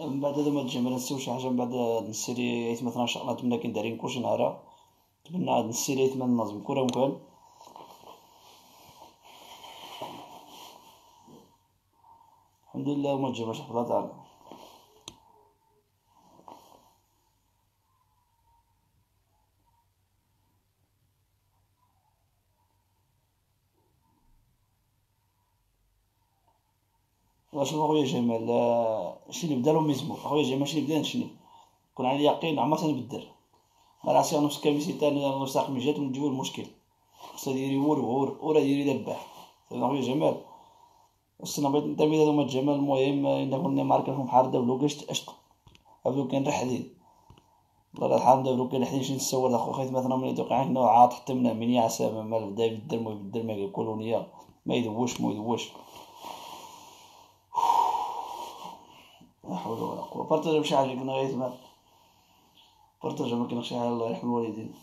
من بعد هذا ما تجمع نسيو شي حاجه من بعد نسيري ايت مثلا ان شاء الله نتمنى كين دايرين كلشي نهارا. نتمنى هاد نسيري ايت من نظم كره مكان. الحمد لله وما تجمعش الله تعالى. شوف اخويا جمال، شي اللي بدالو مزمور اخويا جمال، شي اللي بدا نشني كون على اليقين عمرها تنبدل. راسي نفس كاميسي تاني نص من جات ونجيو المشكل. خصها ديري ورا ديري دباح. اخويا جمال السنة بغيت نتابع هذا هما الجمال. المهم إنا كنا معركة بحال دابلو كاش أشق هادو كان راه حديد. والله الحال دابلو كان حديد شي نتصور اخو خيت مثلا ملي توقع عندنا عاط حتى من من يعسى ما بدا يبدل ما كولونيا ما يدوش لا حول ولا قوة. بارطاجا بشي حاجة كنا غير ما بارطاجا ما كاين شي حاجة. الله يرحم الوالدين.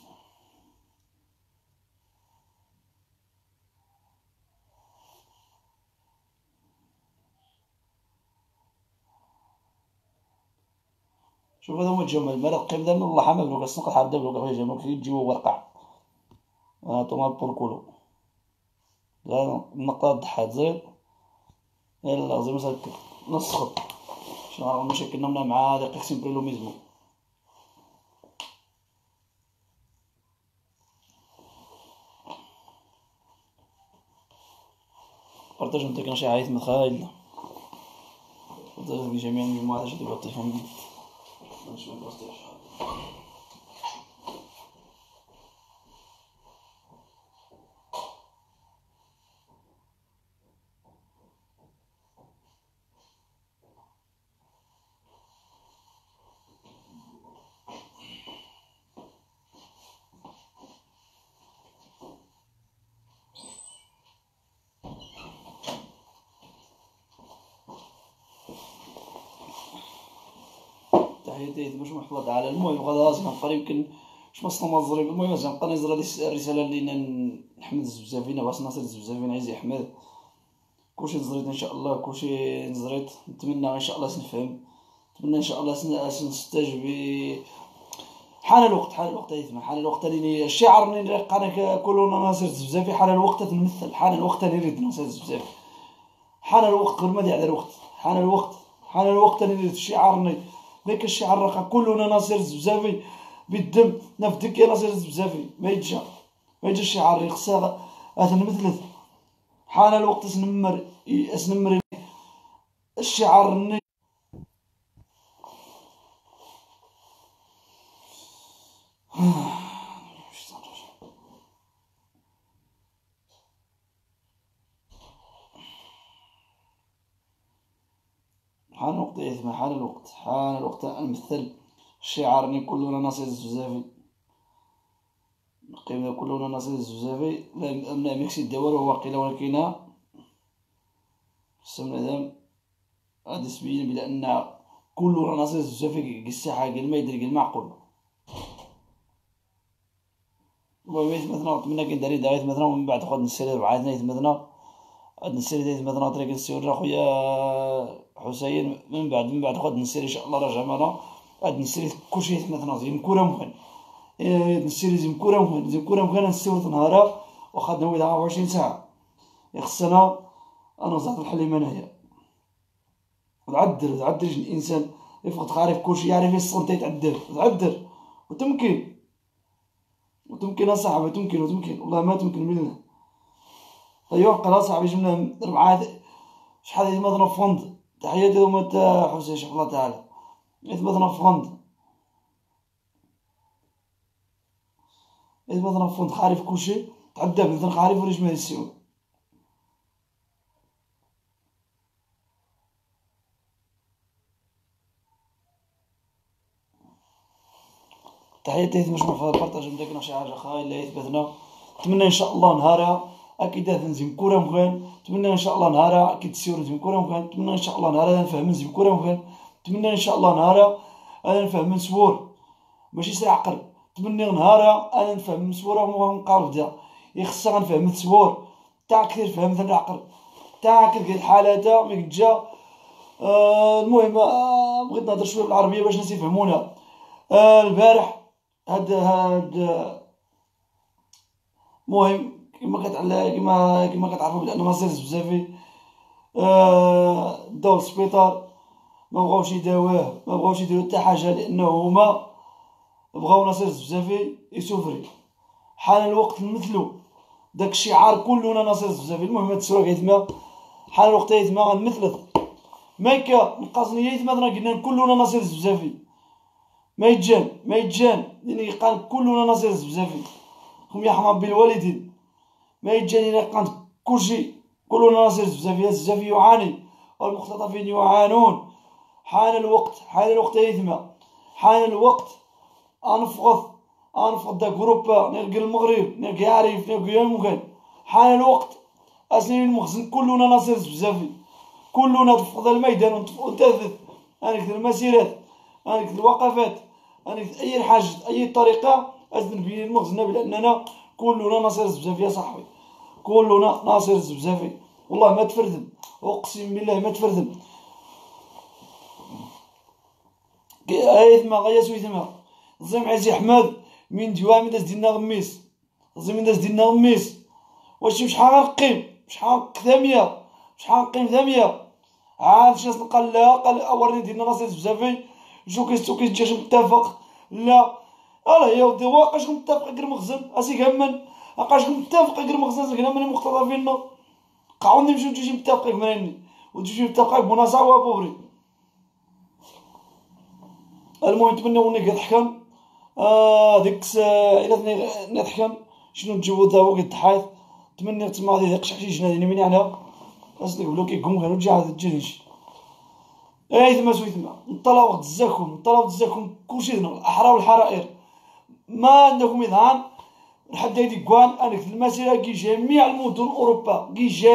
شوف هذا هو الجمال المرق قيم دابا الله حمد بلوك السنق حاب دابا بلوك جمال كي تجيبو ورقع طوماط بوركولو لا النقطة ضحات زيد يلا زي ما نص خط شنو راه مشاكلنا مع دقيق سيمبريلو ميزمو. بارطاج نتا كان شي عايت متخايل بارطاج جميع المجموعات اللي بطيفهم نشوف بارطاج. تحياتي باش محفوظ على. المهم غدا لازم نبقى يمكن واش مصنا الزريب. المهم لازم نبقى نزرى الرسالة لينا نحمد الزبزافين باش ناصر الزبزافين عايز يحمد كلشي نزريت ان شاء الله كلشي نزريت. نتمنى ان شاء الله سنفهم. نتمنى ان شاء الله سنستجب. حان الوقت حان الوقت اللي الشعر اللي قانا كلنا ناصر الزبزافي. حان الوقت تنمثل. حان الوقت اللي نريد ناصر الزبزافي. حان الوقت غير ما على الوقت. حان الوقت اللي نريد الشعار ذاك الشعر راه كلنا ناصر الزبزافي بالدم نفدك يا ناصر الزبزافي. ما يتجا الشعار خصها تنمثلت. حان الوقت اسنمر الشعار حان الوقت يا ثما. حان الوقت نمثل الشعار كلنا ناصر الزبزافي. قيمة كلنا ناصر الزبزافي لا ميكسي الدول واقيلا ولكن السمنة غادي تبين بأن كلنا ناصر الزبزافي الساحة قال ما يدري قال معقول. المهم مثلا نتمنى كي داري دايت مثلا ومن بعد خد نسير بعايتنا مثلا هاد نسير مثلا طريق نسير خويا حسين من بعد خد نسير ان شاء الله راجع معنا. هاد نسير كلشي مثلا زين كورة مكان نسير زين كورة مكان نسير نهارا واخا نويض 24 ساعة خصنا انا زعما الحليمة انايا تعدل الانسان يفقد عارف كلشي يعرف يصنت يتعدل تعدل وتمكن اصاحبي تمكن والله ما تمكن منا. ايوا قرا صاحبي جبنا 4 شحال هادي مثلا فوند. تحياتي هما تا حسين شاء الله تعالى مثلا فوند خارف كلشي تعدى مثلا خارف وريش ما يسيو. تحياتي باش ما بارطاج ندير شي حاجه خايله اللي يثبتنا. نتمنى ان شاء الله نهارها اكيد نزيم كوره مكان. نتمنى ان شاء الله نهارها اكيد تسير نزيم كوره مكان. نتمنى ان شاء الله نهارها نفهم نزيم كوره مكان. نتمنى ان شاء الله نهارها انا نفهم نسور ماشي سي عقل. نتمنى نهارها انا نفهم نسور ونقارب ديها خصها غنفهم التصور تاع كثير فهمت العقل تاع كل الحالات ما جا المهم بغيت نهضر شويه بالعربيه باش الناس يفهمونا. البارح المهم كما كتعرفوا بان ناصر الزبزافي داو للسبيطار، ما بغاوش يداووه، ما بغاوش يديروا حتى حاجه، لانه هما بغاو ناصر الزبزافي يسوفري. حان الوقت نمثلو داك الشعار كلنا ناصر الزبزافي. المهم هاد السورة كيتما حان الوقت يتما غنمثلت مايكا نقصني يتما قلنا كلنا ناصر الزبزافي. ما يتجان لأن قال كلنا ناصر الزبزافي، هم يرحم ربي الوالدين. ما يتجان إلا قال كلشي كلنا ناصر الزبزافي. الزبزافي يعاني والمختطفين يعانون. حان الوقت يتما، حان الوقت أنفض دا جروبا نلقى المغرب، نلقى عريف، نلقى يمكن. حان الوقت أسنين المخزن كلنا ناصر الزبزافي، كلنا تفقد الميدان ونتثث. أنا كثر المسيرات، أنا كثر الوقفات، أنا كثر أي حاجة أي طريقة أزن بين المخزن بأننا كلنا ناصر الزبزافي. يا صاحبي كلنا ناصر الزبزافي، والله ما تفردم، أقسم بالله ما تفردم. أيثما غيا سويثما الزم عزي أحمد من ديوا من داز ديالنا غميس، الزم من داز ديالنا غميس. واش شحال غنقيم؟ شحال ثامية؟ شحال نقيم ثامية؟ عاد شي ناس قال لا، قال أورني ديالنا ناصر الزبزافي شوكيس نتاش متفق. لا يا ودي واقاش متفق غير مخزن اسي كمل، واقاش متفق غير مخزن كنا من المختطفين قاعدين نمشيو نتوشي متفقين مني وتجي متفقين بناصا وبوبري. المهم نتمنوا انك تحكم ديك الساعه الا نتحكم شنو نجيبو دابا كيضحايط. نتمنى تما غادي يديق شي جنادين من عليها اصلك بلوكي كون كانوا تجي عاد تجيش. ثما سويتما نطلعوا الزاكم كلشي هنا الاحرار والحرائر ما عندكم اذهان لحد هادي كوان. انا في المسيره كي جميع المدن اوروبا،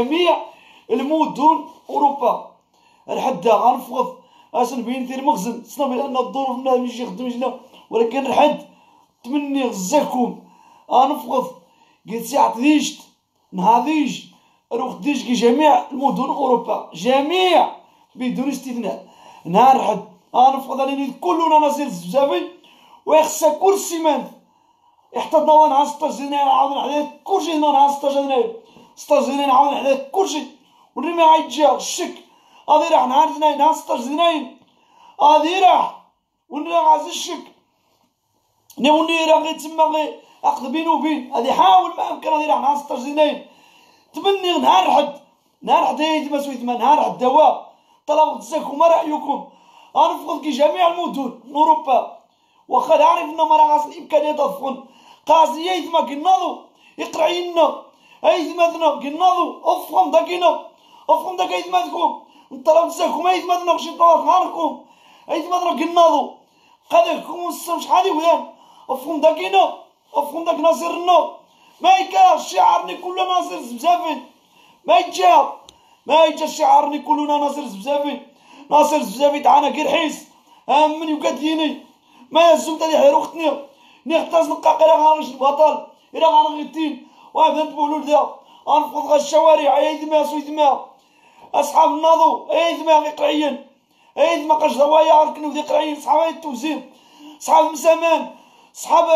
لحد غنفوض غنبين ندير مخزن صنا بان الظروف ما يمشي يخدم جنا، ولكن لحد تمني غزاكم غنفوض قلت ساعه ديشت نهاضيج روح ديش كي جميع المدن اوروبا جميع بدون استثناء. نهار حد غنفوض علينا كلنا ناصر الزبزافي ويخصها كل سيمانه احتضنا نهار 16 يناير عاود نحيد كلشي هنا نهار 16 يناير 16 يناير عاود نحيد كلشي والرمي غيتجا الشك غادي راح نهار 2 نهار 16 يناير غادي راح ونرا غاز الشك نوني راه غير تما غير عقد بينو وبين غادي يحاول ما امكن غادي راح نهار 16 يناير. تمني نهار حد هايدي ما سويت ما نهار حد دواء طلبوا تساكم ما رايكم غنفقد كي جميع المدن اوروبا واخا عارفنا ما راه غاص الامكانيات تفقد قاصي يثما كناضو يقرا ينا ايثما كناضو افهم داك يثماتكم نطلب تساكم ايثما شي طلات نهاركم ايثما كناضو قادركم السم شحال يولان افهم داك ناصرنا ما يكاش شعارني كلنا ناصر الزبزافي ما يجا شعارني كلنا ناصر الزبزافي تعانا كي رحيس من يقديني ما يزوم تاني حيرو ختني نختاز نقاق إلا غنغش البطل إلا غنغيتين وهذا نتبولو دا غنفوض غا الشوارع أيدما سويدما أصحاب الناضو أيدما غيقرعين أيدما قاش ضوايا غنكنو ذي قرعين صحاب التوزير صحاب مسامان صحاب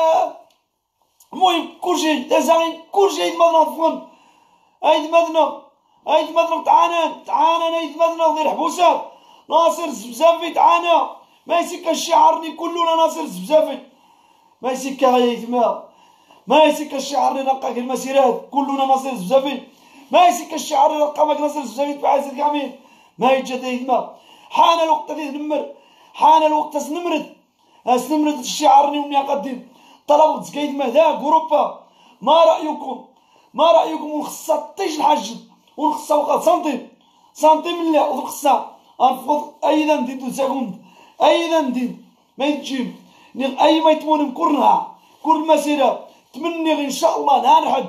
المهم كلشي دازاغين كلشي أيدما نظفون أيدما تعانى أيدما غير حبوسات ناصر الزبزافي تعانى ما يسكا شعارني كلنا ناصر الزبزافي ما يسكا غيثما ما يسكا الشعار نلقاك المسيرات كلنا ناصر الزبزافي ما يسكا الشعار نلقى ماك ناصر الزبزافي تبع عزيز كامل ما يجا يثما. حان الوقت نمر حان الوقت سنمرد الشعارني وني قدين طلبوا تسكايثما ذا اوروبا ما رايكم ونخصها طيش الحاج ونخصها وقت سنتيم لا ونخصها غنفوض ايضا ندير سكوند ايضا ندير ما يتجيب اي ما يتمون كلها كل مسيره تمني ان شاء الله نهار حد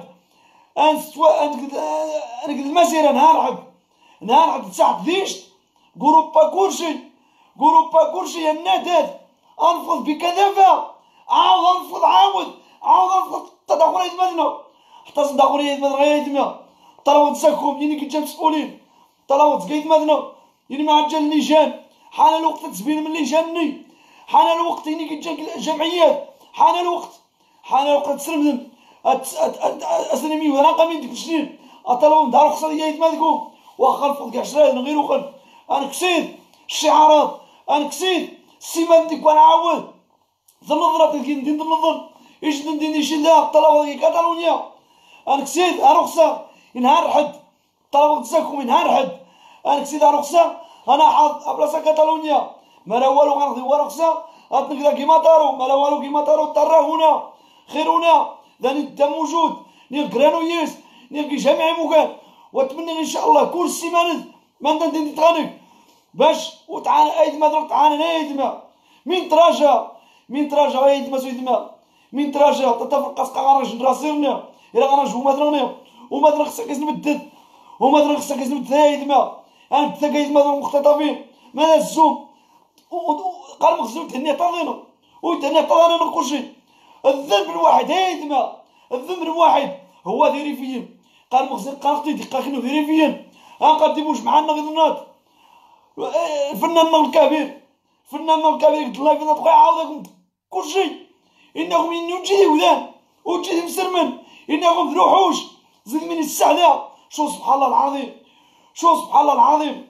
انا المسيره نهار حد ساعه ديش اوروبا كلشي النادات انفض بكثافه عاود انفض تدخل يتمنى حتى صدقوني يتمنى غير يتمنى طلبوا تساكم يني كي جا مسؤولين طلبوا تسكا يتمنى يعني مع رجال اللجان حان الوقت تسبين من لجاني، حان الوقت يعني كتجاك الجمعيات، حان الوقت تسرمدم اسلمي وانا قامين ديك السنين اطلبوا دار رخصه ديال مالكم واخا الفوق كاع شرايط غير وخل انا كسيت الشعارات، انا كسيت السيمان ديك وانا عاود ذا النظرات اللي ندير النظر ايش ندير شي لا الطلبه ديال كاتالونيا، انا كسيت رخصه نهار حد طلبوا تزاكم نهار حد، انا كسيت رخصه انا حاط بلاصه كاتالونيا ما لا والو غناخذ هو رخصه غتنقدا كيما طارو ما لا والو كيما طارو طرا هنا خير هنا ذاني انت موجود نير كرانويس نير كي جامعي مكان واتمنى ان شاء الله كل سيمانه ما ندير نتغنك باش وتعانى ايد ما درت تعانى ايد ما من تراجع ايد ما زيد ما من تراجع تتفرق قصقا غنرجع نراسيرنا الى غنرجع هما درنا وما درنا خصك نبدل وما درنا خصك نبدل ايد ما انا بدل ايد ما درنا مختطفين ما الزوم قال مخزون تهني طالينا وتهني طالينا كل شيء الذنب الواحد هيدما الذنب الواحد هو فيريفيين قال مخزن قاقتي دقا كنو فيريفيين غنقدموش معنا غير الناط الفنان الكبير قلت الله في نطقي عاودكم كل شيء انهم ينجي ودان وجيهم سرمن انهم ذروحوش زيد من السعداء شوف سبحان الله العظيم شوف سبحان الله العظيم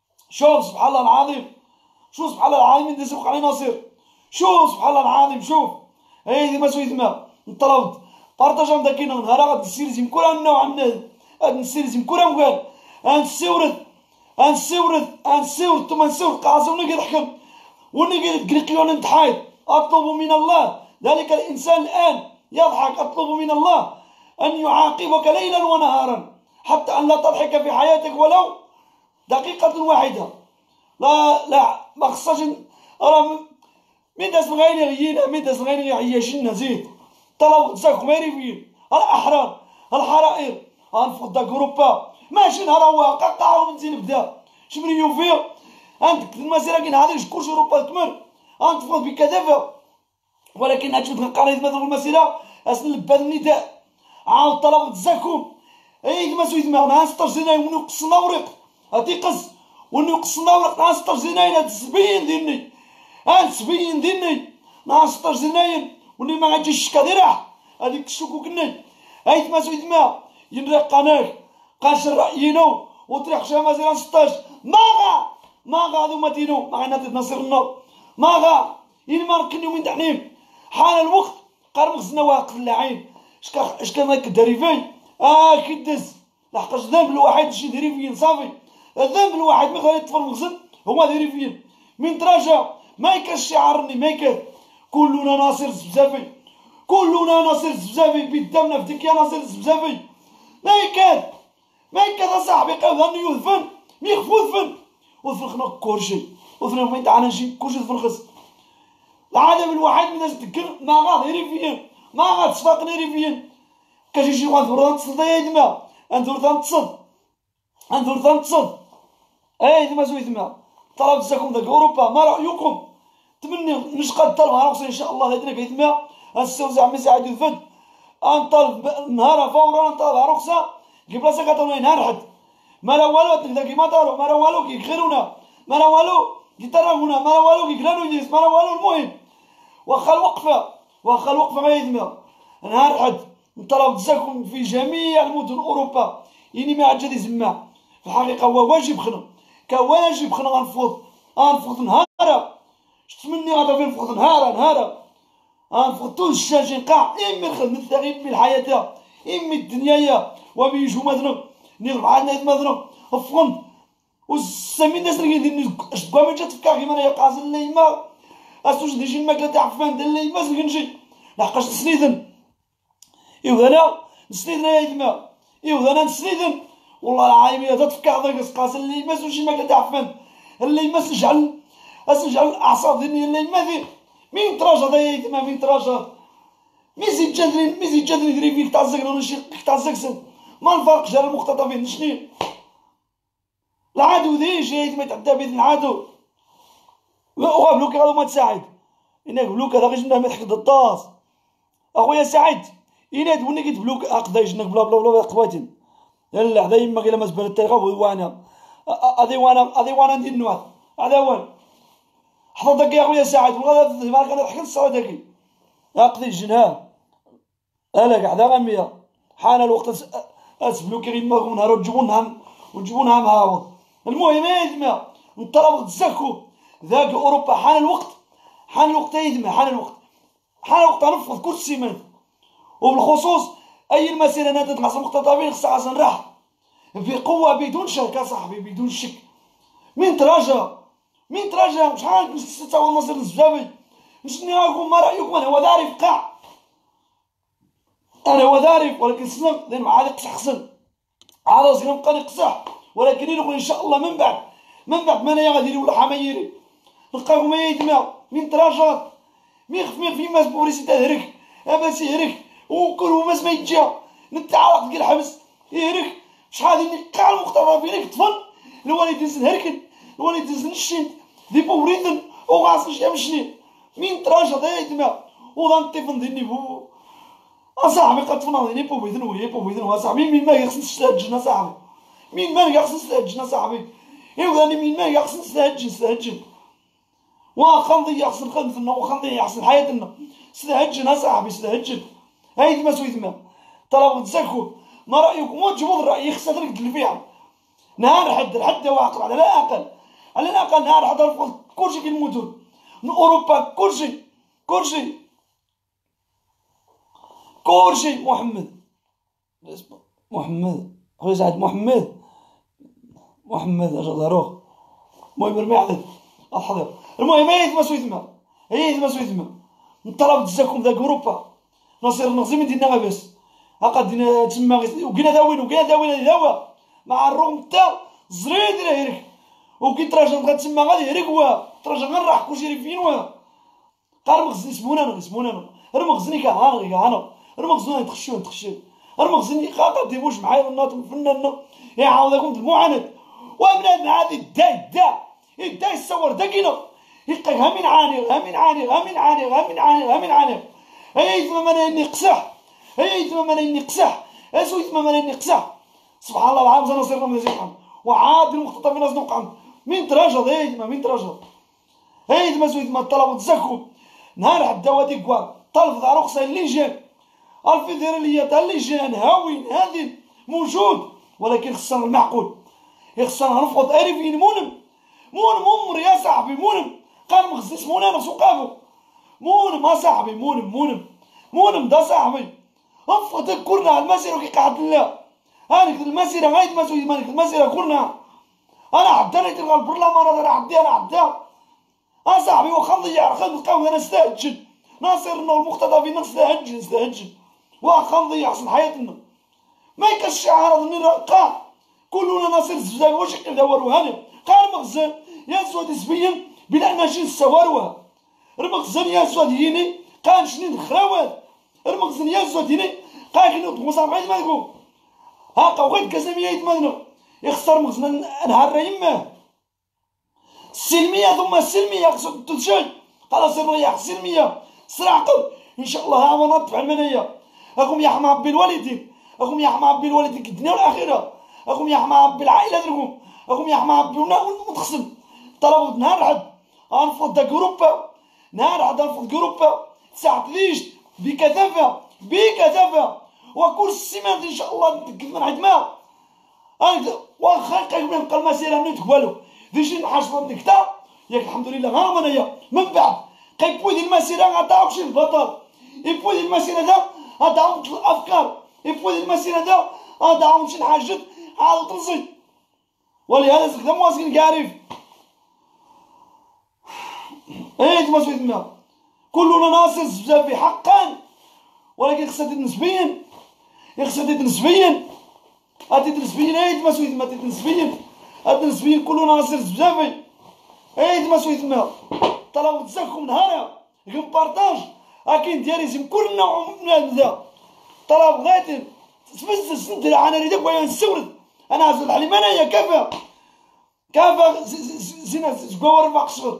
من تسوق علي ناصر شوف سبحان الله العظيم شوف هايدي ما سويت ما طلبت بارطاجا داكينا نهار غاد نسيرزم كره نوعا ما غاد نسيرزم كره مكان غنسيورد ثم نسيورد قاصر ونقعد نحكم ونقعد قريقيون نتحايد اطلب من الله ذلك الانسان الان يضحك اطلب من الله ان يعاقبك ليلا ونهارا حتى ان لا تضحك في حياتك ولو دقيقة واحدة لا ما خصهاش راه من داس الغايني غينا من داس الغايني عياشنا زيد طلعوا تزاكم ماريفين الاحرار الحرائر غنفض داك اوروبا ماشي نهار هو قطعوا من زين بدا شمريو فيه عندك المسيره كاين هذاك كلشي اوروبا تمر غنفض بكثافه ولكن هادشي تلقى مثلا المسيره اسن لباد النداء عاود طلبوا تزاكم اي ما سويت ما انا 16 جنيه ونقصنا ورق هتيقص ونقصنا ورق نهار 16 جنيه هاد السبيين ديالني السبيين ديالني نهار 16 جنيه وني ما غاديش الشكا ديرها هذيك الشكوك كني هايت ما سويت ما ينرق قناك قاش رايينو وطريق شمازير 16 ما غادو ما دينو ما غنادي ناصر النور ما غا ما نكنيو من تحنيم حان الوقت قال مخزنا واقف اللاعين اش كان هاك الدريفي كدز لحقاش الذنب الواحد شي دريفيين صافي الذنب الواحد ما غادي يطفر مخزن هما دريفيين من تراجع ما يكاش شعارني ما يكاد كلنا ناصر الزبزافي بدمنا في ديك يا ناصر الزبزافي ما يكاد اصاحبي قاو هاني يذفن ميخفو ذفن وذفن خنا كلشي وذفن ما يتعانى شي كلشي ذفن خص العالم الواحد من الناس تكل ما غاد ريفيين ما غاد صفاقني ريفيين كاجي شي واحد ورا نتصد يا دما انظر تنتصد اي دما زويت ما طلب تساكم داك اوروبا ما رايكم تمني نشقى الطلب عرفت ان شاء الله هادنا كيتما السوزع مساعد يفد انطلب نهار فورا نطلب رخصه كي بلاصه كاتالونيا نهار حد ما لا والو تقدر كيما داروا ما لا والو كيغيرونا ما لا والو كيترهونا ما لا والو كيكرانويس ما لا والو المهم واخا الوقفه ما يدمر نهار حد نطلب تزاكم في جميع المدن اوروبا يعني ما عاد جادي زما في الحقيقه هو واجب خنا غنفوض نهار تمني غادا فين نفوض نهار غنفوض طول الشاشه نقع امي الخدمه الثغيب من الحياه امي الدنيا وبيجو مثلا نربع عندنا مثلا فقند والسامي الناس اللي كيدير شكوا ما جات فكا كيما انا قاصل الليمه اسوش ندير شي الماكله تاع عفان ديال الليمه سكنجي لحقاش نسنيدن انا نسنيدن يا يدما انا نسنيدن والله العظيم الا تفكا هذاك قاصل الليمه سوش شي ماكله تاع عفان الليمه سنجعل الاعصاب ديالي الليمه ذي مين تراجع يا يدما مين تراجع ميزي جادرين يدري فيك تاع الزقن ولا شي تاع الزقسن ما الفرق جا المختطفين شني العدو ذي جاي ما يتعدى بيد العدو هو بلوك هذا ما تساعد انك بلوك هذا غير جبناه ما تحكد الطاس اخويا سعيد الا دوني قلت بلوك اقضي جنك بلا بلا بلا قواتين لا هذا يما غير ما زبل التاريخ وانا هذه وانا ندير النواد هذا هو. حفظ داك يا خويا سعد والله ما كان حكيت الصلاه داكي اقضي الجنها الا قاعده غاميه. حان الوقت اسبلوكي غير ما نهار وتجيبونها معاوض. المهم يا يدمى نطلب تزكوا ذاك اوروبا. حان الوقت يا يدمى حان الوقت نفض كل سيمانه. وبالخصوص اي المسيره انا تنقص المختطفين خصها نراح بقوه بدون شك اصاحبي بدون شك. من تراجع شحال نسيت هو الناصر الزبابي نشني راكم ما رايكم. انا هو ذاري فقاع انا هو ذاري ولكن سلم لان مع هذا قصح خصن عاد راسي نبقى نقصح. ولكن نقول ان شاء الله من بعد ما انا غادي يولي حمايري نلقاكم يا يدمى من تراجعات مي خف في ماس بوريسي تهرك اباس يهرك وكل ماس ما يتجا نتعرق ديال الحبس يهرك. شحال ديال كاع المختطفين كتفن الوالدين سنهركن الوالدين سنشين دي بوريدن وغاس نشي مشني من تراجع يا يدمى وضان طيفن ديني بو اصاحبي قد تفناضيني بوبيدن وصاحبي مين ما يخصني نستهجن اصاحبي مين ما يخصني نستهجن اصاحبي يوغاني مين ما يخصني نستهجن واخا نضيع خصن خدمتنا واخا نضيع خصن حياتنا استهجن اصاحبي استهجن. هايدي ما سويت ما طلبوا تزكوا ما رايكم وتجيبوا الراي خصها تركد فيها نهار حد واقع على الاقل نهار حد الفوق كلشي كاين المدن اوروبا كلشي محمد خويا سعد محمد اجا ضروغ. المهم رمي عدد الحضير. المهم هي ما سويت ما نطلب تزاكم ذاك اوروبا نصير نغزي من دينا غاباس هاكا دينا تما وكاين داوين داوا مع الرغم تا زريد راه يرك وكي تراجع بغا تما غادي يرك وا تراجع غير راح كلشي فين وا قال مخزن سمونا رمغزني كهانا رمغزني تخشو رمغزني خاطر ديبوش معايا الناطق الفنان يعاودكم المعاند وبنادم هذه دا يصور داكينا يلقاك همين عاني هيا ما اني قسح اسويت ما اني قسح سبحان الله العظيم انا صرنا من زيحان وعاد المختطفين ناس نوقع من تراجع هيا ما سويت ما طلبوا تزكوا نهار حدا وادي كوار طلب دار رخصه اللجان الفيدراليه تاع اللجان هاوين هذه موجود ولكن خصنا المعقول خصنا نفقد الفين مونم عمر يا صاحبي مونم قال مخزيس مونانا سوقافو مونم اصاحبي مونم دا صاحبي انفقد كلنا المسيره كي قعد لا هانيك المسيره غايد ما سوي مالك المسيره كلنا انا عداني تلقى البرلمان هذا انا عداه اصاحبي واخا نضيع نلقاو انا نستهجن ناصرنا والمختطفين نستهجن واخا نضيع حسن حياتنا ما يكاش شعار هذا نلقاه كلنا ناصر الزبزاب واش يدوروا هاني قال مخزن يا سواد سبيا بلا اناشين السواروه المخزن يا سواد يني قال شنين خراوات المخزن يا سواد يني قال كي نوصل غير ما تقول هاكا وغير كاساميه يتمنى يخسر مخزن نهار يماه السلميه ثم السلميه خصو تشي خلاص الرياح السلميه صراع قل ان شاء الله ها ونطفع المنيه اخم يا حما ربي الوالدين في الدنيا والاخره اخم يا حما ربي العائله درهم اخم يا حما ربي ونتخصم طلبوا نهار حد انفض داك اوروبا نفض اوروبا ساعه ليش بكثافه وكل سيمانه ان شاء الله نتكلم عند ما واخا قبل نبقى المسيره نوت والو ديجي نحاسب ديكتا ياك الحمد لله ها منايا من بعد كيبوي ديال المسيره غتعاود شي البطل يبوي ديال المسيره دا غتعاود الافكار يبوي ديال المسيره دا غتعاود شي حاجات عاود تنزيد ولهذا استخدام واصل كارف ايه ما سويت ما كلنا ناصر بزاف حقا ولكن خصها نسبيا ايه ما سويت ما نسبيا كلنا ناصر بزاف ايه ما سويت ما طلبوا تزكم نهارها كون بارطاج اكين دياليزم كلنا عمرنا طلب غاتم تفزز ندير انا ريدك ويا نسورد انا عزل علي منايا كافا زينة زقور فاقصفر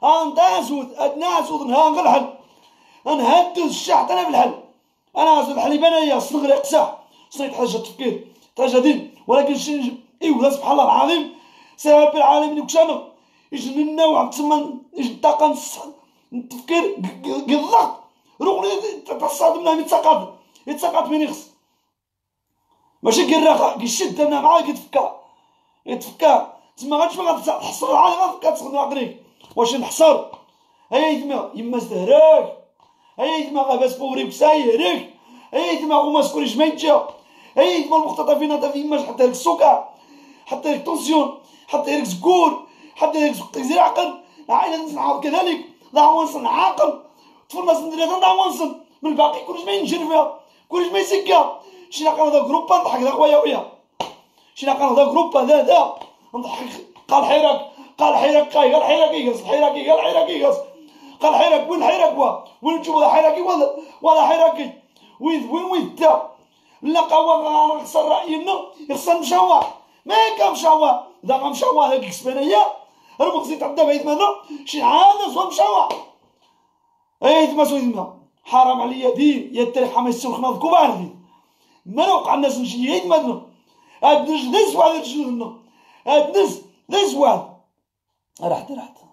ناسود نها الحل نهدو الشحط انا بالحل انا عزل علي منايا صغري قساح صيد حاجة تفكير حاجة دين ولكن شي ايوا سبحان الله العظيم سي ربي العالمين وكشانا يجننا واحد تما يجي الطاقه التفكير الضغط روح تصادمنا يتساقط من يخص ماشي كيراخا كيشد انا معاه يتفكا تما غاتش غتحصر العالم غتبقى تخدم عقليك واش نحصر هيا يما زهراك هيا يتما غاباس بوري بسايرك هيا يتما غوما سكوري جميتجا هيا يتما المختطفين هذا في يما حتى لك السكر حتى لك طونسيون حتى لك زكور حتى لك تزير عقل العائله نصنعها كذلك ضعوانصن عاقل طفل ناس ندير هذا ضعوانصن من الباقي كلش ما ينجر فيها كلش ما يسكا شي نلقى هذا جروبا نضحك هذا خويا وياه شي نلقى هذا جروبا ذا نضحك قال حراك قال حراك يقص حراكي قال حراكي يقص قال حراك وين حراك وين تشوف هذا حراكي ولا حراكي وين تا لا قوا خسر راينا يخسر مشاوى ما كان مشاوى ذا مشاوى هذاك كسبانيا المقصد عندها بعيد ماذا شي عاد سوا مشاوى اي ما سوينا حرام عليا دين يا التاريخ حما يسوخنا الكبار دي ما وقع الناس نجي عيد ماذا هاد نجي دز واحد رجلنا هاد نز دز واحد رحت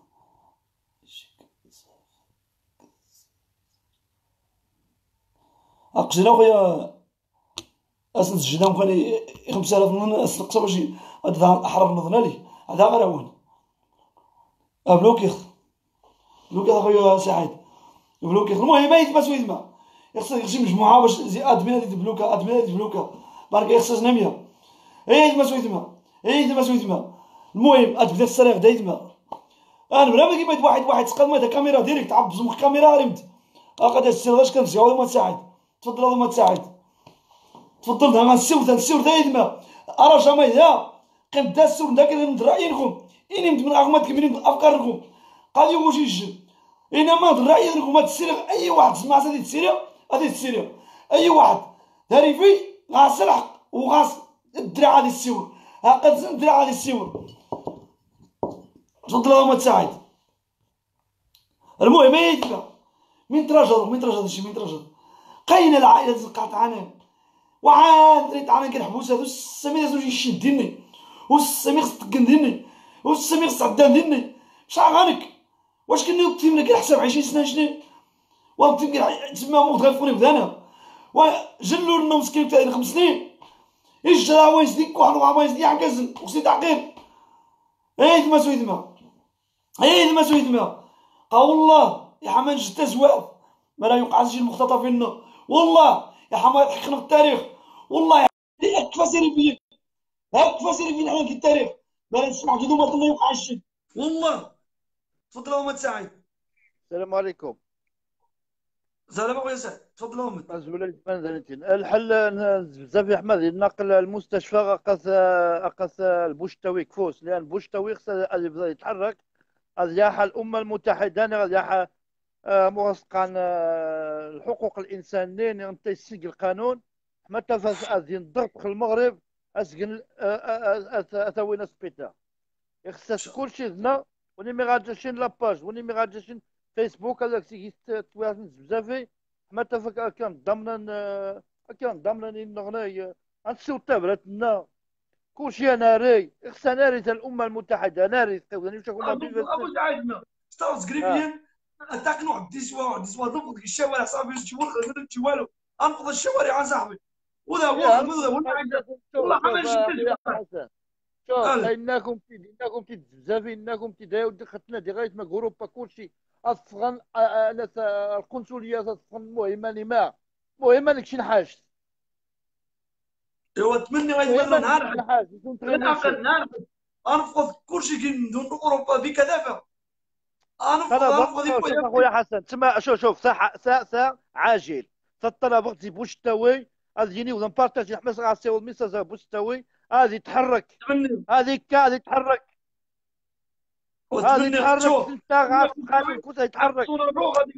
اقجنا خويا اسن سجدهم كان 5000 من اسنقصه باش هذا احرر نظنا ليه هذا غير هون بلوكيخ خويا سعيد بلوكيخ المهم ما سويدما يخص يخشي مجموعه باش ادمين هذه بلوكا بارك يخص ناميه ما سويدما المهم ادبدا السريع دايتما انا بلا كيما واحد سقال ما كاميرا ديريكت عبز مخ كاميرا رمت اقعد السير واش كنسيو ما تساعد تفضل هذا ما تساعد تفضل دا غنسيو دايتما ارا جامي يا قد السور دا كندير رايكم نمت من اغمات كملين افكاركم قال يوم واش يجي انما رايكم ما تسير اي واحد سمع هذه تسير اي واحد داري في غاسلح وغاس الدراع هذه السيور هاقد الدراع هذه السيور تفضل ما تساعد المهم يتبع من تراجع شي من تراجع قاينه العائله تلقات عنان وعاد ريت عنان كنحبوس هادو السمير زوج يشدني والسمير تقندني والسمير صعدان ديني شعرانك واش كنا وقتي كنحسب 20 سنه شنو وقتي تما موت غيفوني بدانا وجلوا لنا مسكين تاع 5 سنين اجرا عوايز ديك واحد العوايز ديال عكازن وسي تعقيب ما سويدما قال والله يا حمان جتا زواف ما لا يوقع شي المختطفين والله يا حمان يحققنا في التاريخ والله كيف سيري فيا كيف سيري فينا حنا في التاريخ ما نسمع كي دوما ما يوقع الشيء والله تفضل أمة سعيد. السلام عليكم. سلام خويا سعيد تفضل أمة. الحل بزاف يا احمد نقل المستشفى اقص البوشتوي كفوس لان البوشتوي خص يتحرك أزياح الامم المتحده أزياح موثقا الحقوق الانسانيه انت يسيق القانون حتى ازين الضغط في المغرب اسكن اثوينا سبيتا يخص كلشي هنا وني مي غادجين لاباج وني مي غادجين فيسبوك هذاك سي توازن بزاف حتى كان ضمنا نغني غنسيو التابلتنا كلشي ناري خص ناري تاع الامم المتحده ناري ثاني واش كنا ابو سعيد ستارز غريبيان اتاك نوع ديسوا نفض الشوارع صافي تجي ما تجي والو انفض الشوارع يا صاحبي ولا هو والله حماش شوف انكم بزاف انكم تدايو خدنا دي غايه ما جروبا كلشي افغان القنصليه افغان المهم لك شي نحاج ايوا تمني غيتبان نهار انفض كلشي كندون اوروبا في كثافه انفض خويا حسن تما شوف ساعه عاجل الطلب وقت بوشتاوي غادي ونبارطاجي حماس غاسيو الميساج بوشتاوي غادي تحرك هذه تحرك غادي تحرك انت غادي كنت يتحرك غادي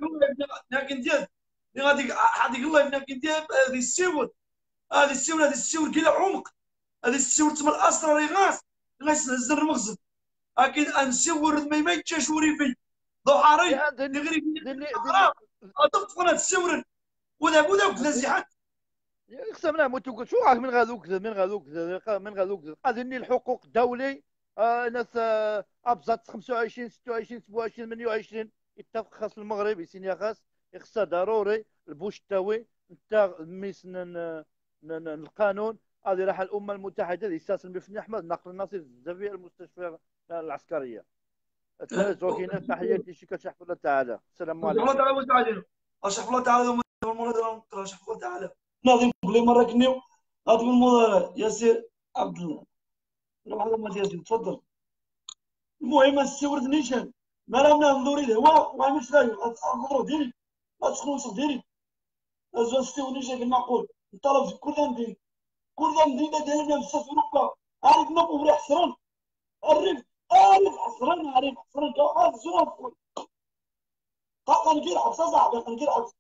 يقول لك ندير هذه السيور كاين عمق هذه السيور تما الاسرار غاس نهزر المخزن اكيد انسيور ما يتجاش وريفي ضحاري نغري اطفنا السيور ولا كذا زيحات اقسم بالله شو راك من غادوك غادي الحقوق الدولي ناس ابسط 25 26 27 28 يتفق خاص المغرب يسيني خاص يخصها ضروري البوشتاوي نتا ميس القانون. هذه راح الامم المتحده يستسلم بفني احمد نقل الناصر الزفير المستشفى العسكريه. الثالث وكينا تحياتي شكرا شحف الله تعالى. السلام الله عليكم. تعالى مساعدين اشرف الله تعالى المرة اشرف الله تعالى ناظم بلي مرة كنيو هذا من المدراء ياسر عبد الله روح ما ياسر تفضل. المهم السورد نيشان ما راه ننظر له هو مش لاقي الخضره ديالي الخلوص ديالي ازوا ستيو نيشان المعقول نطلب في كل ندير كل مدينه ديالنا في اوروبا عارف نبو ريح حسران عارف حسران كاع الزواج كندير حبسه صاحبي كندير حبسه.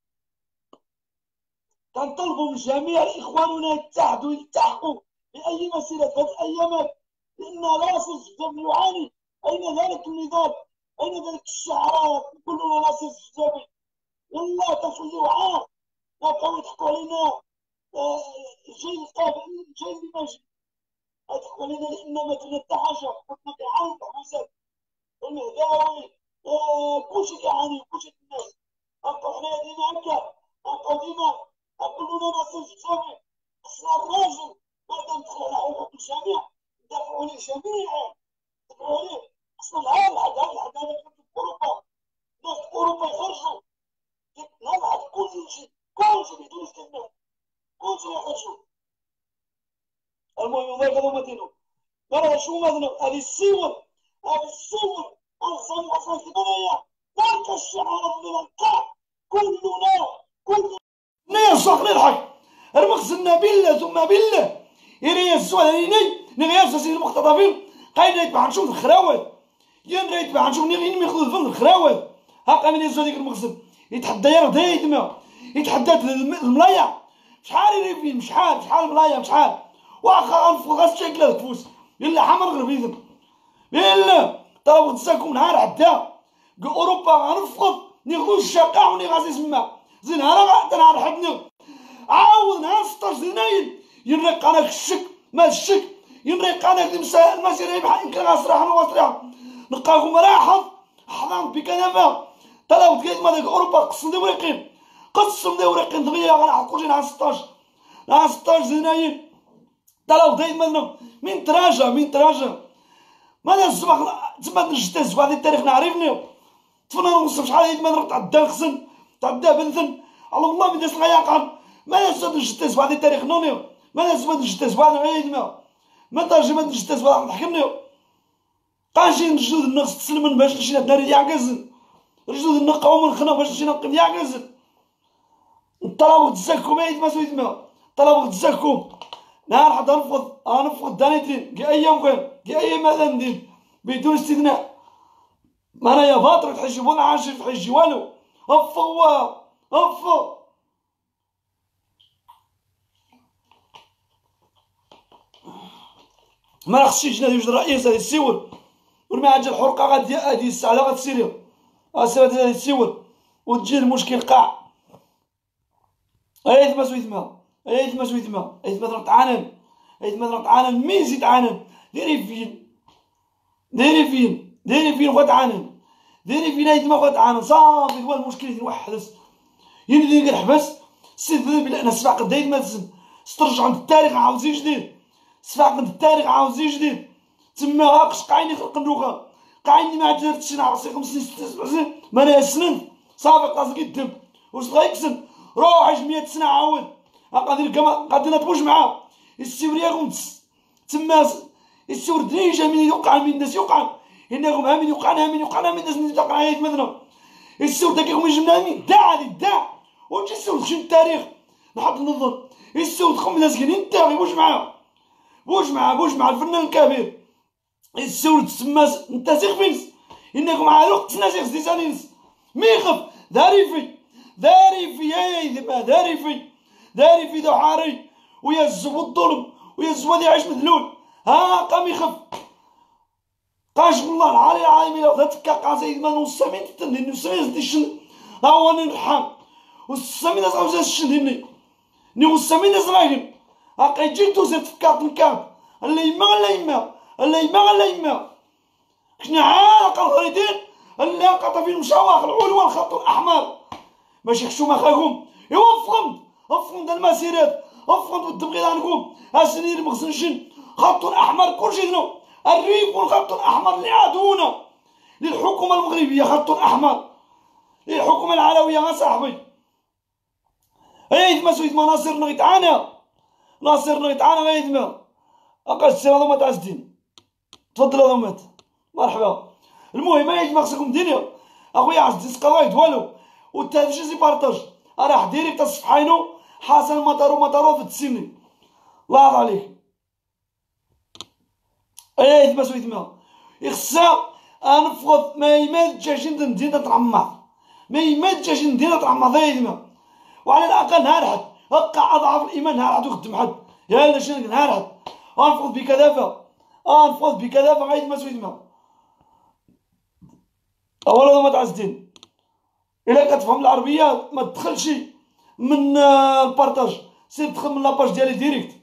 كنطلبوا من جميع اخواننا يتحدوا يلتحقوا باي مسيره في هذه الايامات لان ناصر الزجاجي يعاني. اين ذلك النضال؟ اين ذلك الشعارات كلنا ناصر الزجاجي؟ والله كنخليو عار بقاو يضحكوا علينا جاي القابل جاي اللي ماشي يضحكوا علينا لان ما درنا حتى حاجه كنا كنعاني الحبوسات المهداوي كلشي كيعاني كلشي الناس غنبقاو حنايا ديما هكا غنبقاو ديما كلنا ناصر الزجاجي. خصنا الراجل بعد ندخل على حقوق الجميع ندافعوا على الجميع ندافعوا عليه. خصنا العداله في اوروبا ناس اوروبا يخرجوا نبعث كلشي بدون استثناء كلشي يخرجوا. المهم ما يقدروا مدينه مرة شو مثلا هذه الصور أنصر أصلا ثمانية تلك الشعار من القاع كلنا يا صاحبي الحق المخزن بالله ثم بالله إلي السؤال ليني نغير سيد المختطفين قايل يتبع نشوف الخراوات ينرى يتبع نشوف نغير ياخذ الفن الخراوات هاكا من يزو ديك المخزن يتحدى يرضي يدمع يتحدى الملايع شحال يريفين شحال ملايع شحال واخا غنفوق غاسشكل الكفوس الا حمر غربيزم الا طلبوا تساكم نهار عدا اوروبا غنفقد ناخذ الشقاع ونغاسي سما زين انا نهار حدنا عاود نهار 16 يناير ينرق انا الشك ما الشك ينرق انا المسيره بحال يمكن غاسرح انا واسرح نلقاكم راحه حضان بكنفه طلبوا تقيت ما ديك اوروبا قسم دوريقين دغيا غنحطوا نهار 16 يناير طلعوا دايما من تراجع ماذا الزبق تما نجد الزبق ديال التاريخ نعرفني طفنا نوصل شحال يد ما تعدى الخزن تعدى بنثن على الله من داس الغياقان ماذا الزبق نجد الزبق ديال التاريخ نوني ماذا الزبق نجد الزبق عيد ما ترجمة نجد الزبق نحكمني قاشي نجدود الناس تسلمن باش نمشي ناري يعكزن نجدود نقاو من خنا باش نمشي نقيم يعكزن طلبوا تزكوا ما يد ما سويت ما طلبوا تزكوا نهار حد نفقد دانيتين كي ايام هذا ندير بدون استثناء ما انا يا باطل تحجبون عاشر في حجي والو افا ما خصش يجي يوجد الرئيس هذه السيول ورمي عاد الحرقه غادي هذه الساعه لا غتسيري اسير هذه السيول وتجي المشكل قاع ايت ما سويت ما ايت ما تعانن مين زيد عانن ديري فين غتعانن ديري فين ايت ما غتعانن صافي هو المشكل يوحدس يندير الحبس سيد بلا انا سباق دايت ما تسن سترجع عند التاريخ عاوز جديد سباق عند التاريخ عاوز جديد تما هاكش قاعين يخلق النوخه قاعين ما درتش نعرف 5 سنين 6 7 سنين ما انا سنين صافي قاصك الدم واش غيكسن روح عايش 100 سنه عاود غادي نطبوش معاه السوريا تما السور دريجه من يوقع من الناس يوقع انهم امين يوقع من الناس من تقرا عيط مثلا السور داكيهم يجمعنا من داع وجي السور شنو التاريخ نحط نظن السور خم ناس كاين انت بوش مع الفنان الكبير السور تسمى انت سيخ فينس انكم عارف قتنا سيخ زيزانينس ميخف داري في ذو حاري ويا الزبو الظلم ويا الزبو اللي عايش مذلول ها قام يخف قاش والله العالي العالمي لو تكا قاسي ما نوصمين تتنين نوصمين تشن ها هو نحام والسمين ناس عاوزة الشن ني والسمين ناس راجل ها قيجي توزي تفكات نكاب اللي يما لا يما لا يما كنا عاق الغريدين لا قطفين مشاوخ العلوى الخط الاحمر ماشي خشومه خاكم وفقم المسيرات وفقم بالدبغي عنكم اسنير مغسنشن خط احمر كلشي دنو الريف والخط الاحمر لعدونا للحكومه المغربيه خط احمر للحكومه العلويه يا صاحبي ايدما سويدما ناصرنا غيتعانى ايدما اقل السير هذا ما تعزدين تفضل هذا مات مرحبا المهم ايدما خصكم دينيا اخويا عزيز سقرايد والو والتهفش زي بارطاج راح ديريكت الصفحينو حسن مطارو في التسيمني الله يرضى عليك ايدما سويدما يخصها انفض ما يماد جاجين ندير نتعمر ما يماد جاجين ندير نتعمر ايدما وعلى الاقل نهار حد هكا اضعف الايمان نهار حد وخدم حد يا لا شنو نهار حد انفض بكذافه غايد ما سويدما اولا ما تعزدين الا كتفهم العربيه ما تدخلش من البارطاج سير دخل من لاباج ديالي ديريكت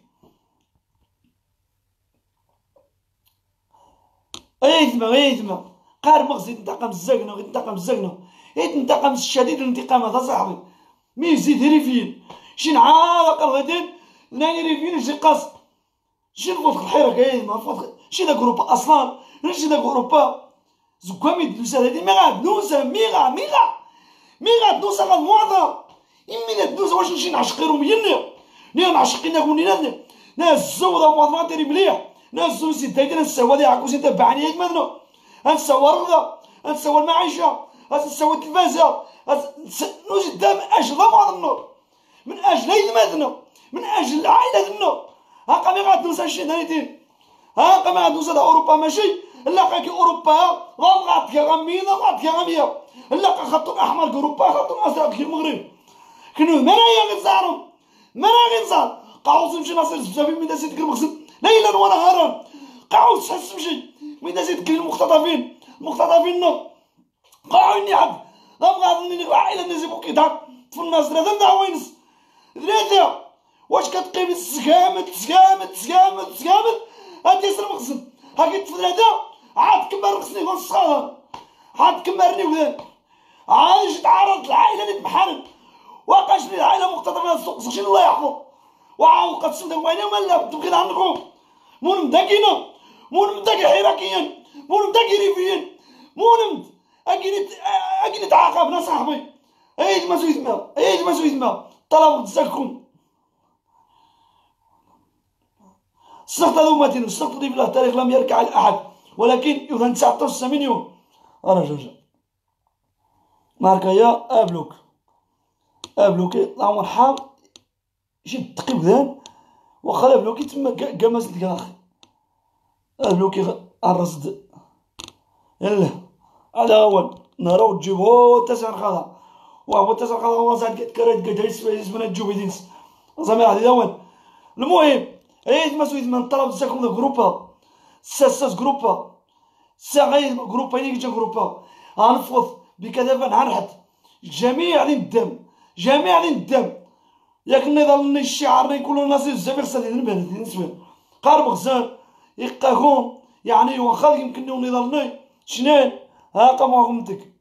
ايدما قار مغزي تنتقم الزقنه يتنتقم الشديد الانتقام هذا صاحبي مي يزيد ريفيين شي نعاق الغدين ناني ريفيين شي قاص شي نفوت الحيره كاين ما نفوت شي داك جروب اصلا شي داك جروب زكامي دوسا هادي مي غادوسا مي غادوسا غاد موضه يمي غادوسا واش نمشي نعشقيرهم يني نعشقينك ونينا ناس وضع موضوع ديري مليح ناس سيدايدنا نساو هادي عكوسي تبعني ياك مدنو نساو الرضا نساو المعيشه نساو التلفازه نوجد دام اجل ضماد النور من اجل عيد مدنو من اجل العائله دنو هاكا مي غادوسا شي دايدين هاكا ما غادوسا اوروبا ماشي لا كي اوروبا ضغط كغاميه لا خط احمر اوروبا خط ازرق كي المغرب كنو مرايا غنزارهم غنزار قاوس نمشي ناصر بزاف من داس يدك المغسل ليلا ونهارا قاوس تحس نمشي من داس يدك المختطفين قاعوني عبد غنغادني العائله الناس يبقوا كيضحك في الناس ثلاثه دعوينس ثلاثه واش كتقيم تسقامت هادي سر المغسل هاكي ثلاثه عاد كمل رخصني غون الصغار عاد كمرني وذاك عاد جيت عارض العائله اللي تبحرت وقاش لي العائله مختطفه السوق شنو الله يحفظ وعاود قسم داك ويني ولا تبغي عندكم مون مداكي حراكيا مون مداكي ريفيين مون اكيد تعاقبنا صاحبي ايد ما سويتما طلب تزكم السقط هذا ماتين السقط في الله التاريخ لم يركع الاحد ولكن يظن 19 مليون انا جوجا ماركا يا ابلوك اللهم حام شي تقي بذان واخا ابلوكي تما قماس ديك الاخي ابلوكي الرصد يلا هذا هو نهارو تجيبو تسع خاضا وهو تسع خاضا هو زاد كريت قدايس اسمنا الجوبيدينس زعما هذا هو المهم عيد ما سويت من طلب تساكم جروبا ساساس جروبا ساغيد جروبا يجي جروبا غنفوض بكذا نحرحت جميع الدم ياك نظل الشعار يكون الناس بزاف خصها نبان نسبه قارب غزال يقاكم يعني واخا يمكن نظلني شنان هاكا ما غمتك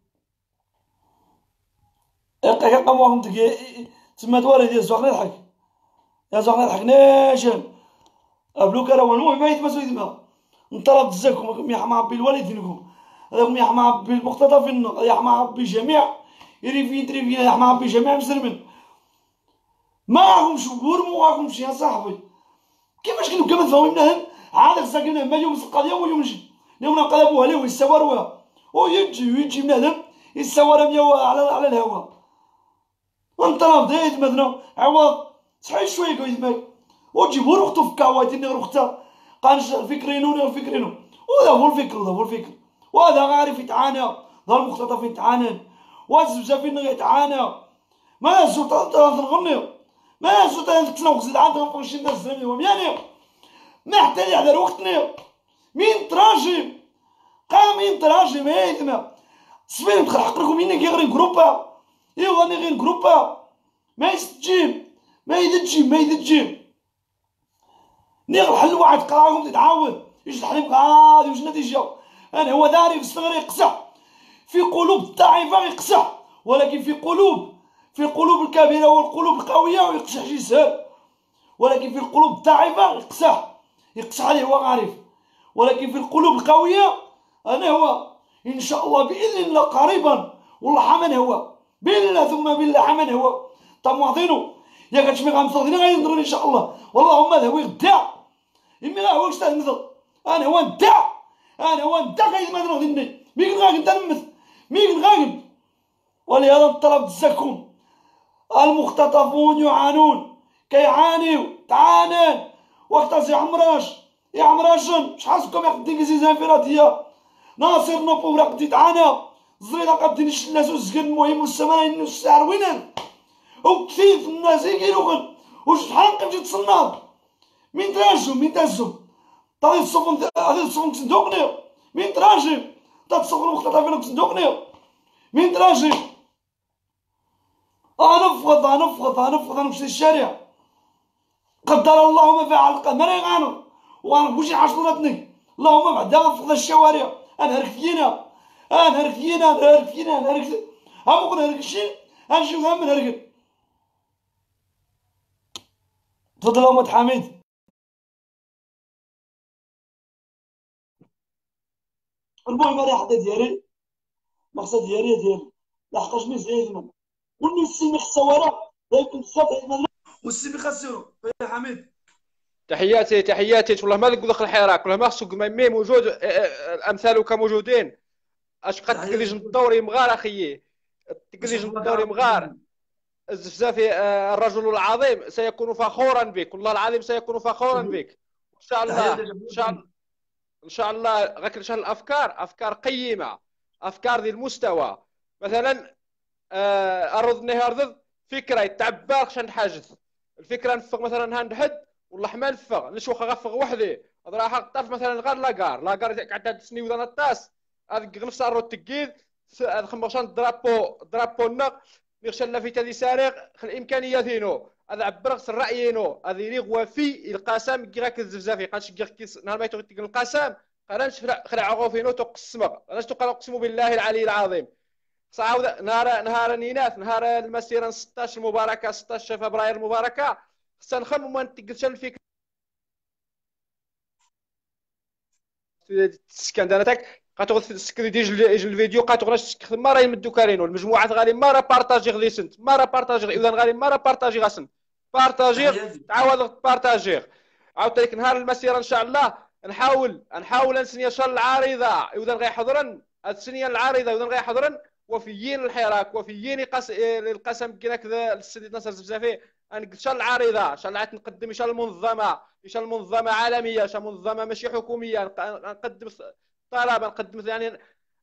هاكا ما غمتك تما دوار ديال زوق نضحك يا زوق نضحك ناشن ابلوك راه المهم ما يتمسوا يدما نطلب تزاكم يا مع بالوالدينكم هذاكم يا مع بالمختطفين يا مع بجميع يريفين يا مع بجميع مسلمين ما راهمش ورموا يا صاحبي كيفاش كنتو كما تفاهمناهم عاد خصنا ما يوم القضيه ويوم اليوم نقلبوها ليه ويسواروها ويجي بنادم يسوارها ميا على الهواء ونطلب دايت مثلا عوض صحيح شويه كويس ماك وتجيبو رختو في كاواتي رختها قانش الفكرينو وهذا هو الفكر وهذا عارف يتعانى ذا المختطف يتعانى والزبزافين يتعانى ما السلطان تنغني ما السلطان تتنوق زيد عندهم فوقشي الناس زلمي ومياني ما حتى اللي على وقتنا مين تراجم مين تراجم هيدما صبير ندخل حق لكم ينك غير جروبا غني غير جروبا ما يدجيب نيغ الحل واحد قراهم تتعاود يجي الحليب غادي واش النتيجه؟ انا هو داري في الصغر يقصح، في قلوب الضعيفه يقصح، ولكن في قلوب الكبيره والقلوب القويه ويقصح شي سهل، ولكن في القلوب الضعيفه يقصح عليه هو عارف، ولكن في القلوب القويه انا هو ان شاء الله باذن الله قريبا، والله حمن هو بالله ثم بالله حمن هو طماطينو يا كتشمي غنصدني غينضرب ان شاء الله، واللهم هذا هو غدا يمي لا هو واش تنضر، انا هو نتا قايد ما نغدني ميك غاكن تنمث ميك غاكن. ولهذا طلبت الزكون المختطفون يعانون كيعانيو تعانان وقت يا عمراشن شحال سكم يقدي في زيزان فراتيه ناصر نوبو ولا قدي تعانى زرينا قدي الناس والزكن المهم والسماين والسعر وينان وكثير في الناس يقولوا وشحال نقدر تصناد مين تراجم طاغي الصفن تصندوقني مين تراجم تصفن المختطفين تصندوقني مين تراجم نفض نمشي للشارع قدر الله ما فعل ما يغانو وغنقول شي حشرتني اللهم بعدا غنفقد الشوارع نهرك فينا هاكو نهرك شي غنشوف هم نهرك. تفضل أحمد حميد. المهم هذا حدا ديالي مقصد ديالي لحقاش مي زعيفنا واللي السيمي خصها ورا لا يمكن بزاف والسيمي خاصو يا حميد. تحياتي والله ما نقول دخل الحراك والله ما خصو مي موجود امثالك موجودين. اش بقى تقليج الدوري مغار اخيي تقليج الدوري مغار الزفزافي الرجل العظيم سيكون فخورا بك والله العظيم سيكون فخورا بك ان شاء الله ان شاء الله غير شان افكار قيمه افكار ذي المستوى مثلا ارض نهار ضد فكره يتعبى شان حاجز الفكره نفق مثلا هاند حد والله ما نفق نشوخ غفق وحدي راح طرف مثلا غير لاكار قعدت تسني وذا الطاس هذيك نفس الرو تكيد هذا خمشان درابو النق نغشل في تدي سارق الامكانيات هنا هذا عبرغ الرايينو هذه ريغ وفي القسم كيغاك الزفزافي قالش كيس نهار ما يتوقع القسم قالش خلع غوفينو تقسم علاش تقال اقسم بالله العلي العظيم صعود نهار نينات نهار المسيره 16 المباركه 16 فبراير المباركه سنخم ما نتقلش الفكره سكندانتك قاتغ سكريدي الفيديو قاتغ ما راه يمدو كارينو المجموعات غادي ما راه بارطاجي غادي سنت ما راه بارطاجي اذا غادي ما راه بارطاجي غاسن بارطاجي تعاود بارطاجي عاوتاني نهار المسيره ان شاء الله نحاول نسني ان شاء الله العارضه اذا غيحضرن السنيه العارضه اذا غيحضرن وفيين الحراك وفيين القسم كذا السيد ناصر الزفزافي ان شاء الله العارضه ان شاء الله نقدم ان شاء الله منظمه عالميه ان شاء الله منظمه ماشي حكوميه نقدم طلبه نقدم يعني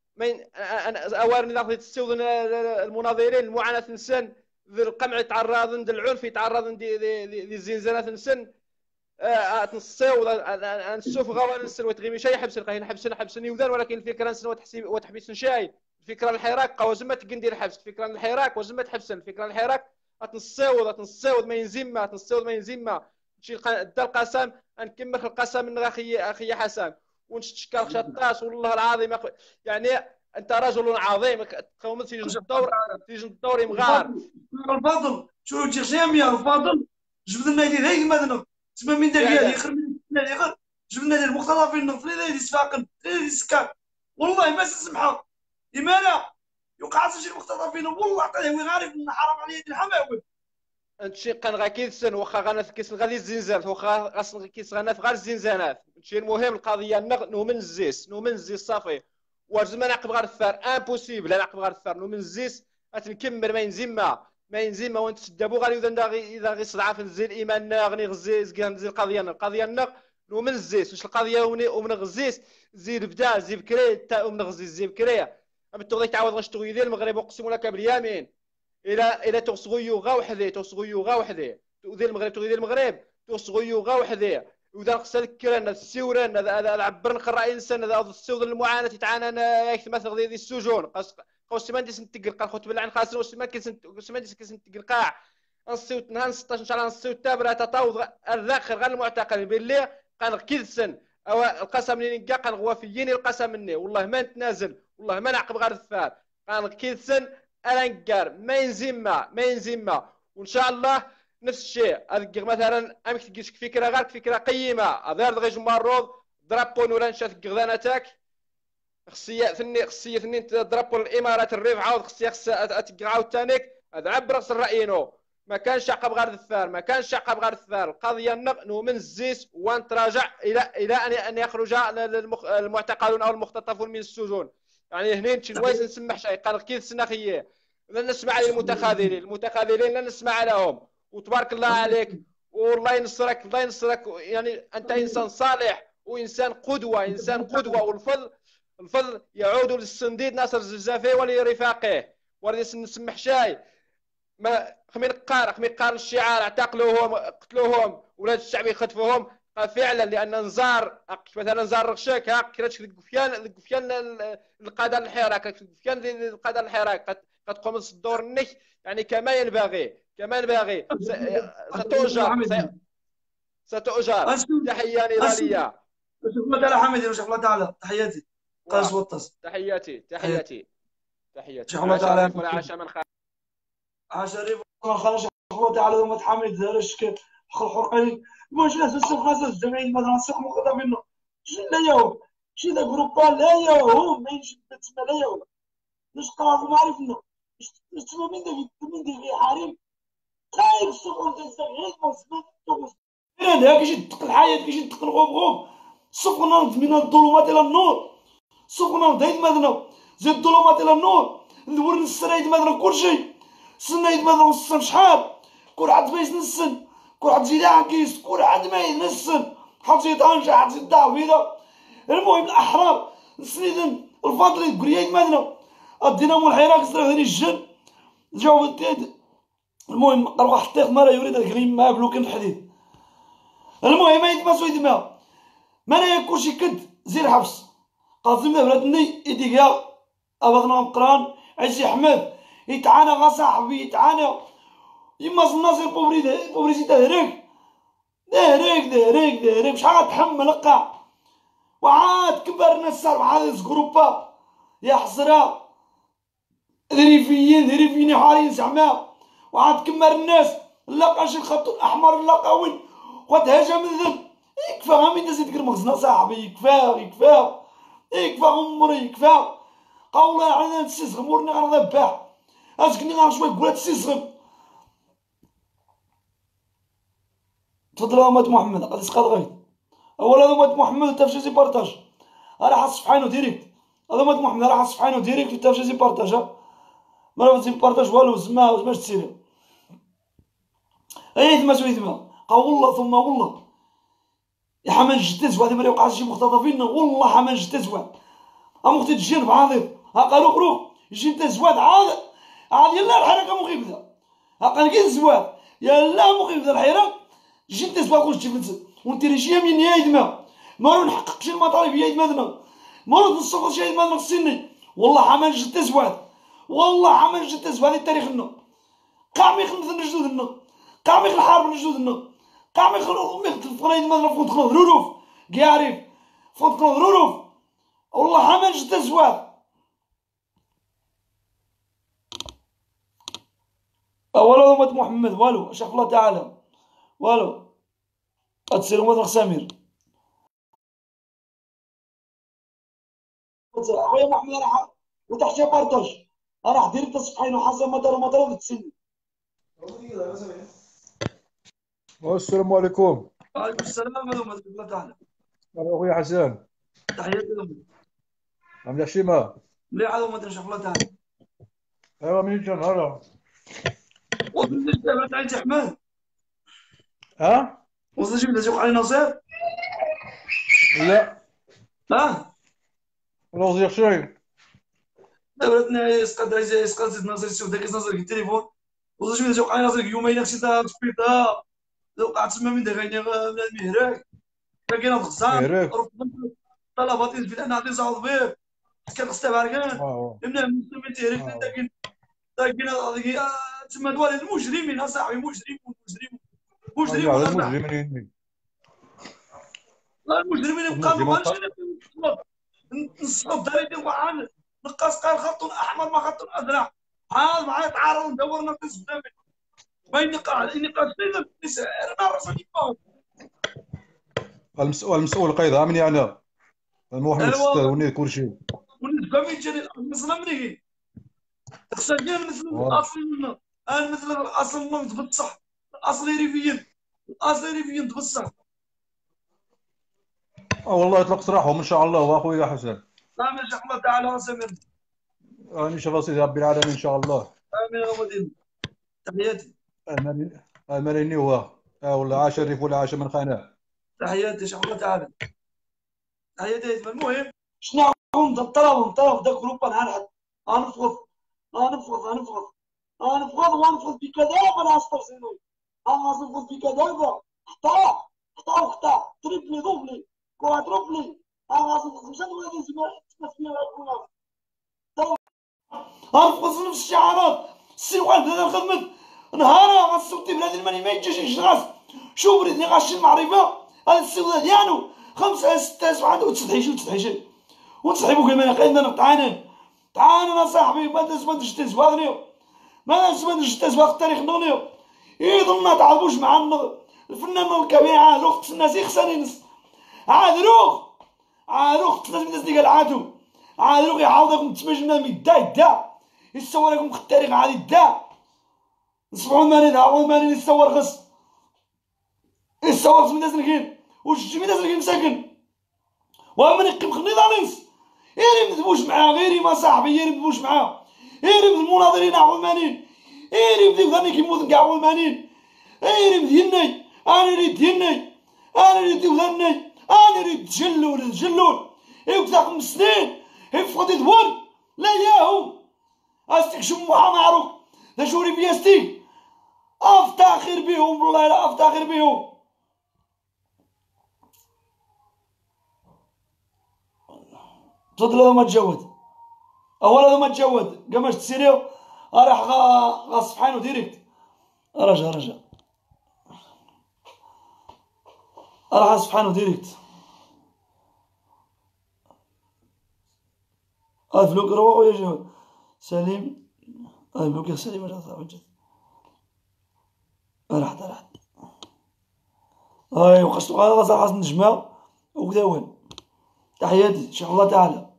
اوارني ناخذ تستوذن المناظرين المعاناه نسن ذي القمع يتعرضن ذي العنف يتعرضن ذي الزنزانات نسن تنصيو نشوف غوان نسن وتغيمي شي حبسني وذان ولكن الفكره نسن وتحبيس شاي الفكره الحراك وزمه تقندير الحبس الفكره الحراك وزمه تحبسن الفكره الحراك تنصيو ما ينزم تنصيو ما ينزم شي دا القسم نكمل القسم من اخي حسن ونشكر شطاش والله العظيم يعني انت رجل عظيم تقوم تيجي الدور مغار الفاضل شو جاميه الفاضل جبد لنا هيك مثلا تما من داك يخرب لنا يخر جبنا لنا المختلفين نفري لي سفاقن لي سكان والله ما سمحها لماذا يوقع شي المختلفين والله عطيه هو عارف ان حرام عليه الحماوي نتشي قن غا كيسن واخا غنث كيس غادي الزنزانات واخا غاس كيس غنث غير الزنزانات نتشي المهم القضيه نومن الزيس صافي وزما نعقب غير الثار امبوسيبل نعقب غير الثار نومن الزيس غتنكمل ما ينزم وانت تدابو غادي اذا غي صدعه في نزيل الايمان غني غزي نزيل القضيه نومن الزيس واش القضيه ومن غزيس زيد بدا زي بكري تا ومن غزي زي بكري بتغدي تعاود غشتغي ديال المغرب اقسم لك باليمين الى توصغيو غا وحدي وذي المغرب توصغيو غا وحدي وذا خصها الكران السوران هذا عبر الراي الانسان هذا السود المعاناه تتعانى يتمثل ذي السجون قوس ما ندير نتقل قال خوت بالعين خاص واش ما كنتقل قاع نصيوت نهار 16 ان شاء الله نصيوت تابره تطاوض الذاخر غير المعتقل باللي قال كيدسن او القسم اللي نلقى قنغوا فيني القسم مني والله ما نتنازل والله ما نعقب غير الثار قال كيتسن الانكار ما ينزم وان شاء الله نفس الشيء اذكر مثلا امك تجيك فكره غير فكره قيمه هذا غير جماروض درابون ولا نشات غذانتك خصية ثنين تضربوا الامارات الريف عاود خصها عاود ثانيك هذا عبر راس الرايينو ما كانش عقب غير الثار القضيه نو من الزيس ونتراجع الى ان يخرج المعتقلون او المختطفون من السجون يعني هنا شنوايس نسمح شيء قال كيف السناخيه لا نسمع للمتخاذلين لا نسمع لهم وتبارك الله عليك والله ينصرك يعني انت انسان صالح وانسان قدوه والفضل يعود للصنديد ناصر الزفافي ولرفاقه ولي نسمح شاي ما خمين قار الشعار اعتقلوهم قتلوهم ولاد الشعب يخطفوهم قال فعلا لان نزار مثلا نزار رشاك كراتش القفيان القاده الحراك القفيان القاده الحراك قد قوم الدور النك يعني كما ينبغي ستؤجر تحيه نضاليه شوف الله تعالى حميدي وشوف الله تعالى تحياتي قاس وطس تحياتي شوف الله تعالى ولا عاش من خالد عشري ما خرج الله تعالى وما تحمد رشك حرقني واش ناس السفاسه الجمعيه المدرسه مقدم منه لا يوم شي ذا جروب لا يوم ما يجي تسمى لا يوم مش قرار ما عرفنا مش تسمى من دي حريم خايف السفر تزغيد موسم هذا كيجي يدق الحياه كيجي يدق الغوب سفقنا من الظلمات الى النور سفقنا دايد مدنا زيد الظلمات الى النور الورن السرايد مدنا كلشي سنايد مدنا وصن شحال كل حد ما ينسن كل حد زيد عكيس كل حد ما ينسن حد زيد انجح حد زيد دعويده المهم الاحرار سنيدن الفضل بريايد مدنا الدينامو الحراك سرغني الجن جاوب التيد المهم قال واحد الطيق مره يريد الكريم ما بلوكين الحديد المهم ما يتماسو يدماغ ما لا يكون شي كد زي الحبس قاسم بلاتني يديكا ابغنا نقران عيسي احمد يتعانى غا صاحبي يتعانى يما الناصر بوبريسيتا دهريك شحال غتحمل قاع وعاد كبرنا السالب عاد زكروبا يا حسره ذريفيين حالين زعما وعاد كمر الناس لاقا شي الخط الاحمر لاقا وين وتهاجم الذنب يكفى غامي الناس يدير مخزنه صاحبي يكفى عمري يكفى قول على نسيسغم ورني غنذبح اسكني غير شويه قولات تسيسغم تفضل امات محمد غادي تسقط غير اولا امات محمد تفشي بارطاج راه حاس في عينو ديريكت هذا امات محمد راه حاس في عينو ديريكت تفشي بارطاج ما راه بارطاج والو زعما تسير اي ثما سوي ثما قال والله ثم والله يا حمل جدة زواد ما يوقع شي مختطفين والله حمل جدة زواد مختي تجي بعاضي ها قالوا قروق يجي انت زواد عاد يلا الحركه مخيبه ها قال كي زواد يلا مخيبه الحراك جي انت زواد خوش تجبد وانت ريشيه من يا يدما ما نحقق شي المطالب يا يدما ما نصفر شي يدما خصني والله حمل جدة زواد التاريخ لنا قام يخدم نجدودنا قام يخدم الحرب نجدودنا قام يخلو ميخطفنا ما فونت كنوض روروف كيعرف فونت كنوض روروف والله حمل جدة زواد اولا امة محمد والو شاف الله تعالى والو هتسير امة سمير خويا محمد راح وتحت بارطاج راح دير تصفحين وحصل مطر تسني السلام عليكم. وعليكم السلام ورحمة الله تعالى. اخويا حسان. تحياتي لكم. عامل شيما؟ مليح هذا ما شاء الله تعالى. ايوا منين جا نهار؟ وصلت لجبت عين احمد. ها؟ وصلت جبت سوق علي نصير؟ لا. ها؟ روزي شوي. دابا يسقط زيد نصير شوف داك نصير في التليفون. وصلت جبت سوق علي نصير يومين خصني تا السبيطار. وقعت تما من دغيا من المهراك كاين الغزال طلبات في انا عطي صعود بيه كان خصها باركان يمنا مسلمين تيريك لكن تما دوالي المجرمين اصاحبي مجرمين المجرمين يبقى المجرم ما نصب داري ديال وعان نقص قال خط احمر ما خط ازرق عاد معايا تعارض ندورنا في الزمن بين نقاش نسير ما راسني فاهم المسؤول قيد من يعني الموحد الستة ايوا وني كل شيء. ونتبع من جاني مثلا مني خصها كاع مثل الاصل منه انا مثل الاصل منه بصح الاصل ريفيين الاصل ريفيين بصح والله يطلق سراحهم ان شاء الله واخويا حسن. امين ان شاء الله تعالى سمير ان شاء الله سيدي رب العالمين ان شاء الله. امين يا ودينا تحياتي اماني هو والله عاش الريف ولا عاش من خانه. تحياتي ان شاء الله تعالى تحياتي. المهم شنو نطلب ذاك الجروب نحن غنفرض ونفرض بكذا ولا استرسلوا غنفرض بكذا حتى تريبلي دوبلي كوادروبلي غنفرض 5 دولار غنفرض نفس الشعارات السيوان بلا الخدمة نهارا غنصوتي بلاد الماني ما يجيش يشغاس شوف ريتني غاشي المعرفة هاد السيوان ديالو 5 6 7 وتسحيشي ونسحبو كمان قايدنا نقطعانين تعالوا صاحبي ما نديرش تزواغنيو ما نديرش تزواغ التاريخ نغنيو يظلنا تعرفوش مع الفنان الكبير عاد وقت الناس يخسرينس عاد روخ لازم الناس اللي قال عاد روخ يعاودكم تماجمنا يدا يصور لكم التاريخ عاد يدا نصبحوا الماني يصور خص يصور خص من الناس الكين وش من الناس الكين مساكن ومن يقيم خنيضانيس يريم ندبوش معاه غيري ما صاحبي يريم ندبوش معاه يريم المناظرين عوالمانين يريم ديك ظني كيموت نكاع عوالمانين يريم ديالني انا ريد ديالني انا ريد ظني انا ريد جلول يوقف 5 سنين يفقد يدور لا ياهو استك شموحه معروف لا جوري بياستي افتخر بهم والله لا افتخر بهم. تفضل هذا ما تجود اولا هذا ما تجود قاماش تسيريو راح غصفحانو ديريكت رجع راح غصفحانو ديريكت فلوك روح يا جود سليم فلوك يا سليم راه صافي جات راحت وقشتو غاز راح نجمع وكداوان تحياتي ان شاء الله تعالى.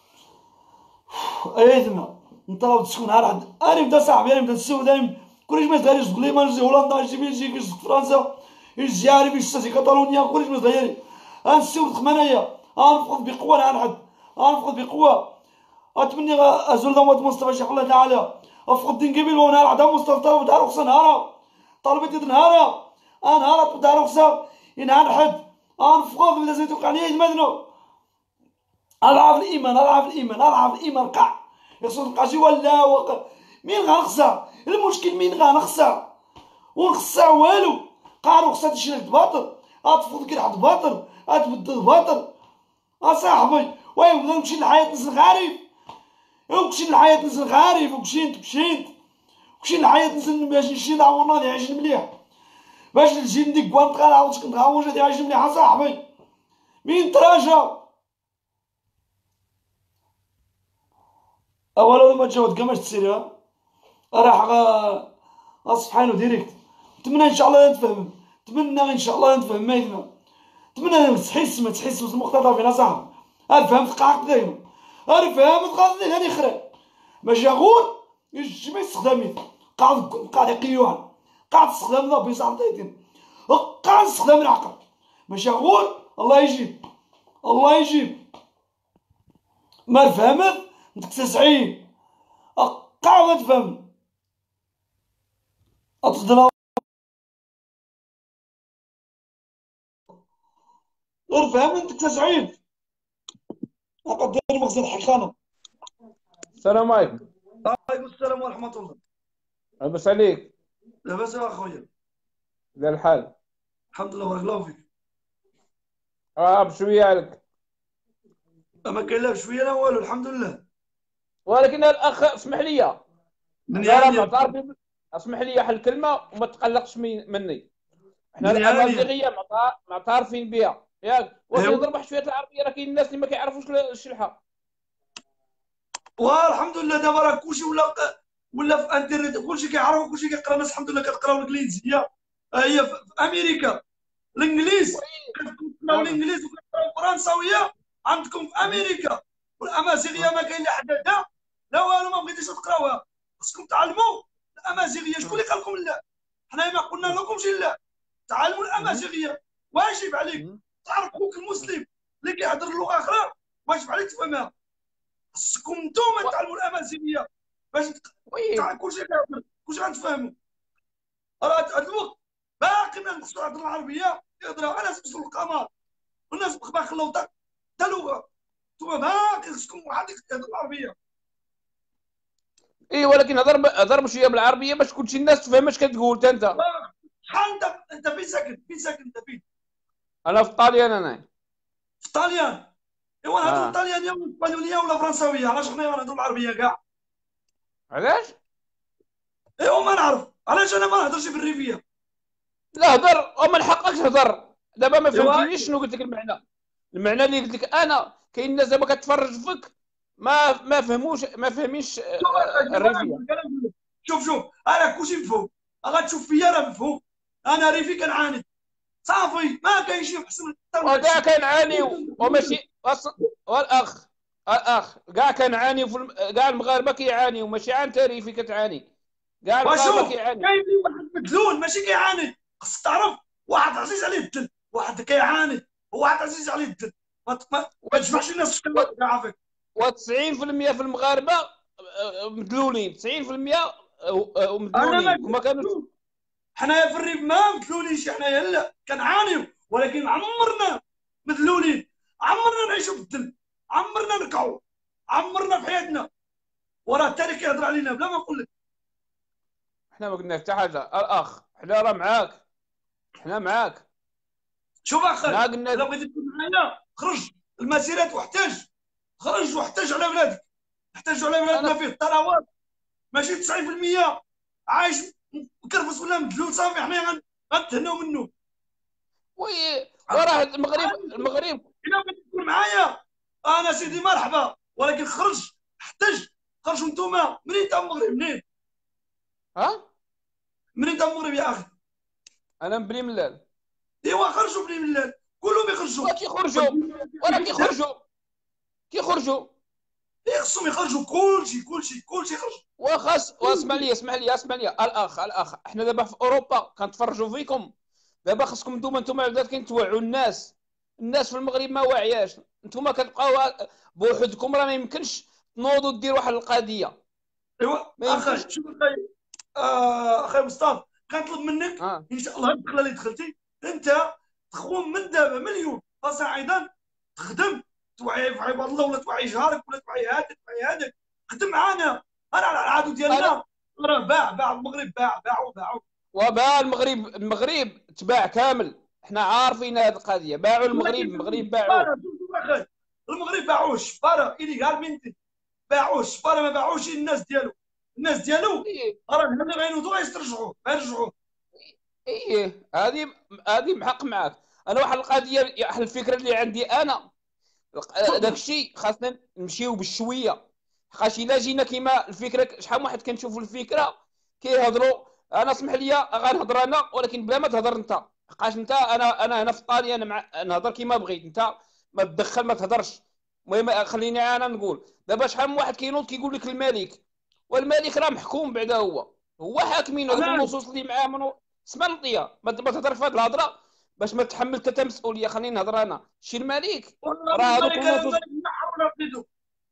ايثما نطلب تسكن راح انا بدا صاحبي انا بدا السود انا كلش ما داريش تقول ما نجي هولندا نجي بلجيك نجي فرنسا يجي عارف يجي كاتالونيا كلش ما داير انا السود خمانيا غنفقد بقوه غنفقد بقوه اتمنى ازول دوت مصطفى شيخ الله تعالى افقد دين قبيل ونهار عدا مصطفى طلب دار رخصه نهارا طلبت نهارا نهارا دار رخصه ينهار حد غنفقد بلا زيد وقع لي مدنو أضعف الإيمان قاع يخصو نبقى شي ولا مين غنخسر المشكل مين غنخسر ونخسر والو قاع رخصة تشري باطل غتفوض كي واحد باطل غتبدل باطل اصاحبي ويبدا نمشي للحياة نزل غاريب وكشي للحياة نزل غاريب وكشينت وكشي للحياة نزل باش نشري نعاون غادي يعيش مليح باش نجي نديك كوانت غنعاود نعاون غادي يعيش مليح اصاحبي مين تراجع اولا ما تجاوز كماش تسيرها راح غصفحانو ديريكت. نتمنى ان شاء الله نتفهم ما يدنا نتمنى تحس المقتضى فينا صاحبي فهمت قاعد دايما فهمت قاعد هاني خرا ماشي غور يجي ما يستخدمي قاعد يقيوها قاعد تستخدم ذا بيصعب دايتين قاعد تستخدم العقل ماشي غور الله يجيب ما فهمت انت تسعين قاعد تفهم أتصدنا غير فهم انت تسعين أقدر مخزن حقانة. السلام عليكم. وعليكم السلام ورحمة الله. لاباس عليك؟ لاباس أخويا. لا الحال؟ الحمد لله بارك الله فيك. بشوية عليك. ما كاين لا بشوية لا والو الحمد لله. ولكن الأخ اسمح لي. من يعني اسمح لي هالكلمة وما تقلقش مني. احنا الأمازيغية معترفين بها ياك ايوا وكيهضر بواحد شويه العربيه، راه كاين الناس اللي ما كيعرفوش الشلحه. والحمد لله دابا راه كلشي ولا في انترنت، كلشي كيعرف وكلشي كيقرا. الناس الحمد لله كتقراو الانجليزيه. هي في امريكا الانجليز، كتكون تقراو اه. الانجليز وكتقراو الفرنساويه عندكم في امريكا. والامازيغيه ما كاين لا حداده لا والو، ما بغيتيش تقراوها. خصكم تعلموا الامازيغيه. شكون اللي قال لكم لا؟ حنايا ما قلنا لكمش لا. تعلموا الامازيغيه، واجب عليك تعرف خوك المسلم اللي كيهضر لغه اخرى، واجب عليك تفهمها. خصكم نتوما تعلموا الامازيغيه باش وي كلشي غنتفاهموا. راه هذا الوقت باقي الناس خصو يهضروا العربيه، يهضروا ناس بسوا القمر والناس باقي خلاو حتى لغه. نتوما باقي خصكم واحد يهضر العربيه. اي، ولكن هضر بشويه بالعربيه باش كلشي الناس تفهم اش كتقول انت. شحال انت فين ساكن؟ فين ساكن انت؟ فين؟ انا في الطاليان انا. في الطاليان. ايوا نهضروا اه. الطاليانيه ولا الاسبانيوليه ولا الفرنساويه، علاش حنا نهضروا العربيه كاع؟ علاش؟ ايوا ما نعرف علاش انا ما نهضرش بالريفيه. لا هضر، ومن حقك تهضر. دابا ما ايوا فهمتينيش شنو قلت لك المعنى. المعنى اللي قلت لك انا، كاين الناس دابا كتفرج فيك ما فهموش، ما فاهمينش شوف الريفيه. شوف انا كلشي مفهوم. غتشوف فيا راه مفهوم. انا ريفي كنعاند صافي، ما كاين شي احسن اكثر من وكاع هادشي. كنعانيو وماشي والاخ كاع كنعانيو كاع المغاربه كيعانيو، ماشي عن تريفي كتعاني. كاع المغاربه وشوف كيعانيو. كاين لي واحد مدلول ماشي كيعاند. خصك تعرف واحد عزيز عليه الدل، واحد كيعاند، وواحد عزيز عليه الدل. ما تجمعش الناس في كلمه عافاك. و90% في المغاربه مدلولين، 90% انا ما مدلولين وما كانوش. شوف، حنايا في الريف ما مدلولينش. حنايا لا كنعانيو، ولكن عمرنا مدلولين. عمرنا نعيشوا بالدل، عمرنا نركعوا، عمرنا في حياتنا. وراه التاريخ كيهضر علينا بلا ما نقول لك. حنا ما قلنا حتى حاجه الاخ، حنا راه معاك، حنا معاك. شوف اخي، حنا قلنا الا بغيتي تكون معايا خرج المسيرات واحتاج. خرج واحتاج على بلادك. احتاجوا على بلاد ما انا فيه الثروات. ماشي 90% عايش مكرفس ولا مدلول صافي. حنا غنتهناو منه. وراه المغرب. الا بغيتي تكون معايا انا سيدي مرحبا، ولكن خرج احتاج. خرجوا انتوما. منين انت المغرب؟ منين؟ ها منين انت المغرب يا اخي؟ انا من بني ملال. ايوا خرجوا بني ملال، كلهم يخرجوا. وكيخرجوا كيخرجوا. خصهم يخرجوا. كلشي يخرج. وخاص. اسمع لي الاخ، احنا دابا في اوروبا كنتفرجوا فيكم. دابا خاصكم نتوما ولاد كاين توعوا الناس في المغرب ما واعياش. نتوما كتبقاو بوحدكم، راه ما يمكنش تنوضوا دير واحد القضيه. ايوا ما اخي يمكنش. شوف اخي. اخي مصطفى، كنطلب منك اه. ان شاء الله الدخله اللي دخلتي انت تخون من دابا مليون فصاعدا. تخدم، توعي في عباد الله، ولا توعي جارك، ولا توعي هذاك توعي هذاك. خدم معانا. انا على العادو انا ديالنا راه باع المغرب، باعوا. وباع المغرب تباع كامل. احنا عارفين هذه القضيه، باعوا المغرب باعوه. شوف اخي، المغرب باعوش سفاره اليغال منتي. باعوش سفاره، ما باعوش الناس ديالو ايه. راه هنا غينوضوا غيرجعوا. ايه، هذه محق معاك. انا واحد القضيه، واحد الفكره اللي عندي انا، داك تفضل. الشيء خاصنا نمشيو بالشويه. حقاش الا جينا كيما الفكره، شحال من واحد كنشوفوا الفكره كيهضروا. انا اسمح لي غنهضر انا، ولكن بلا ما تهضر انت. حقاش انت، انا هنا في ايطاليا، نهضر كيما بغيت. انت ما تدخل، ما تهضرش. المهم خليني انا نقول. دابا شحال من واحد كينوض كيقول لك الملك، والملك راه محكوم بعدا. هو حاكمين هذوك علاش؟ النصوص اللي معاه اسمع لطيا، ما تهضر في هذه الهضره باش ما تحمل حتى مسؤوليه. خليني نهضر انا. شي الملك والله راه هذوك النصوص. الملك نحر ولا بيدو.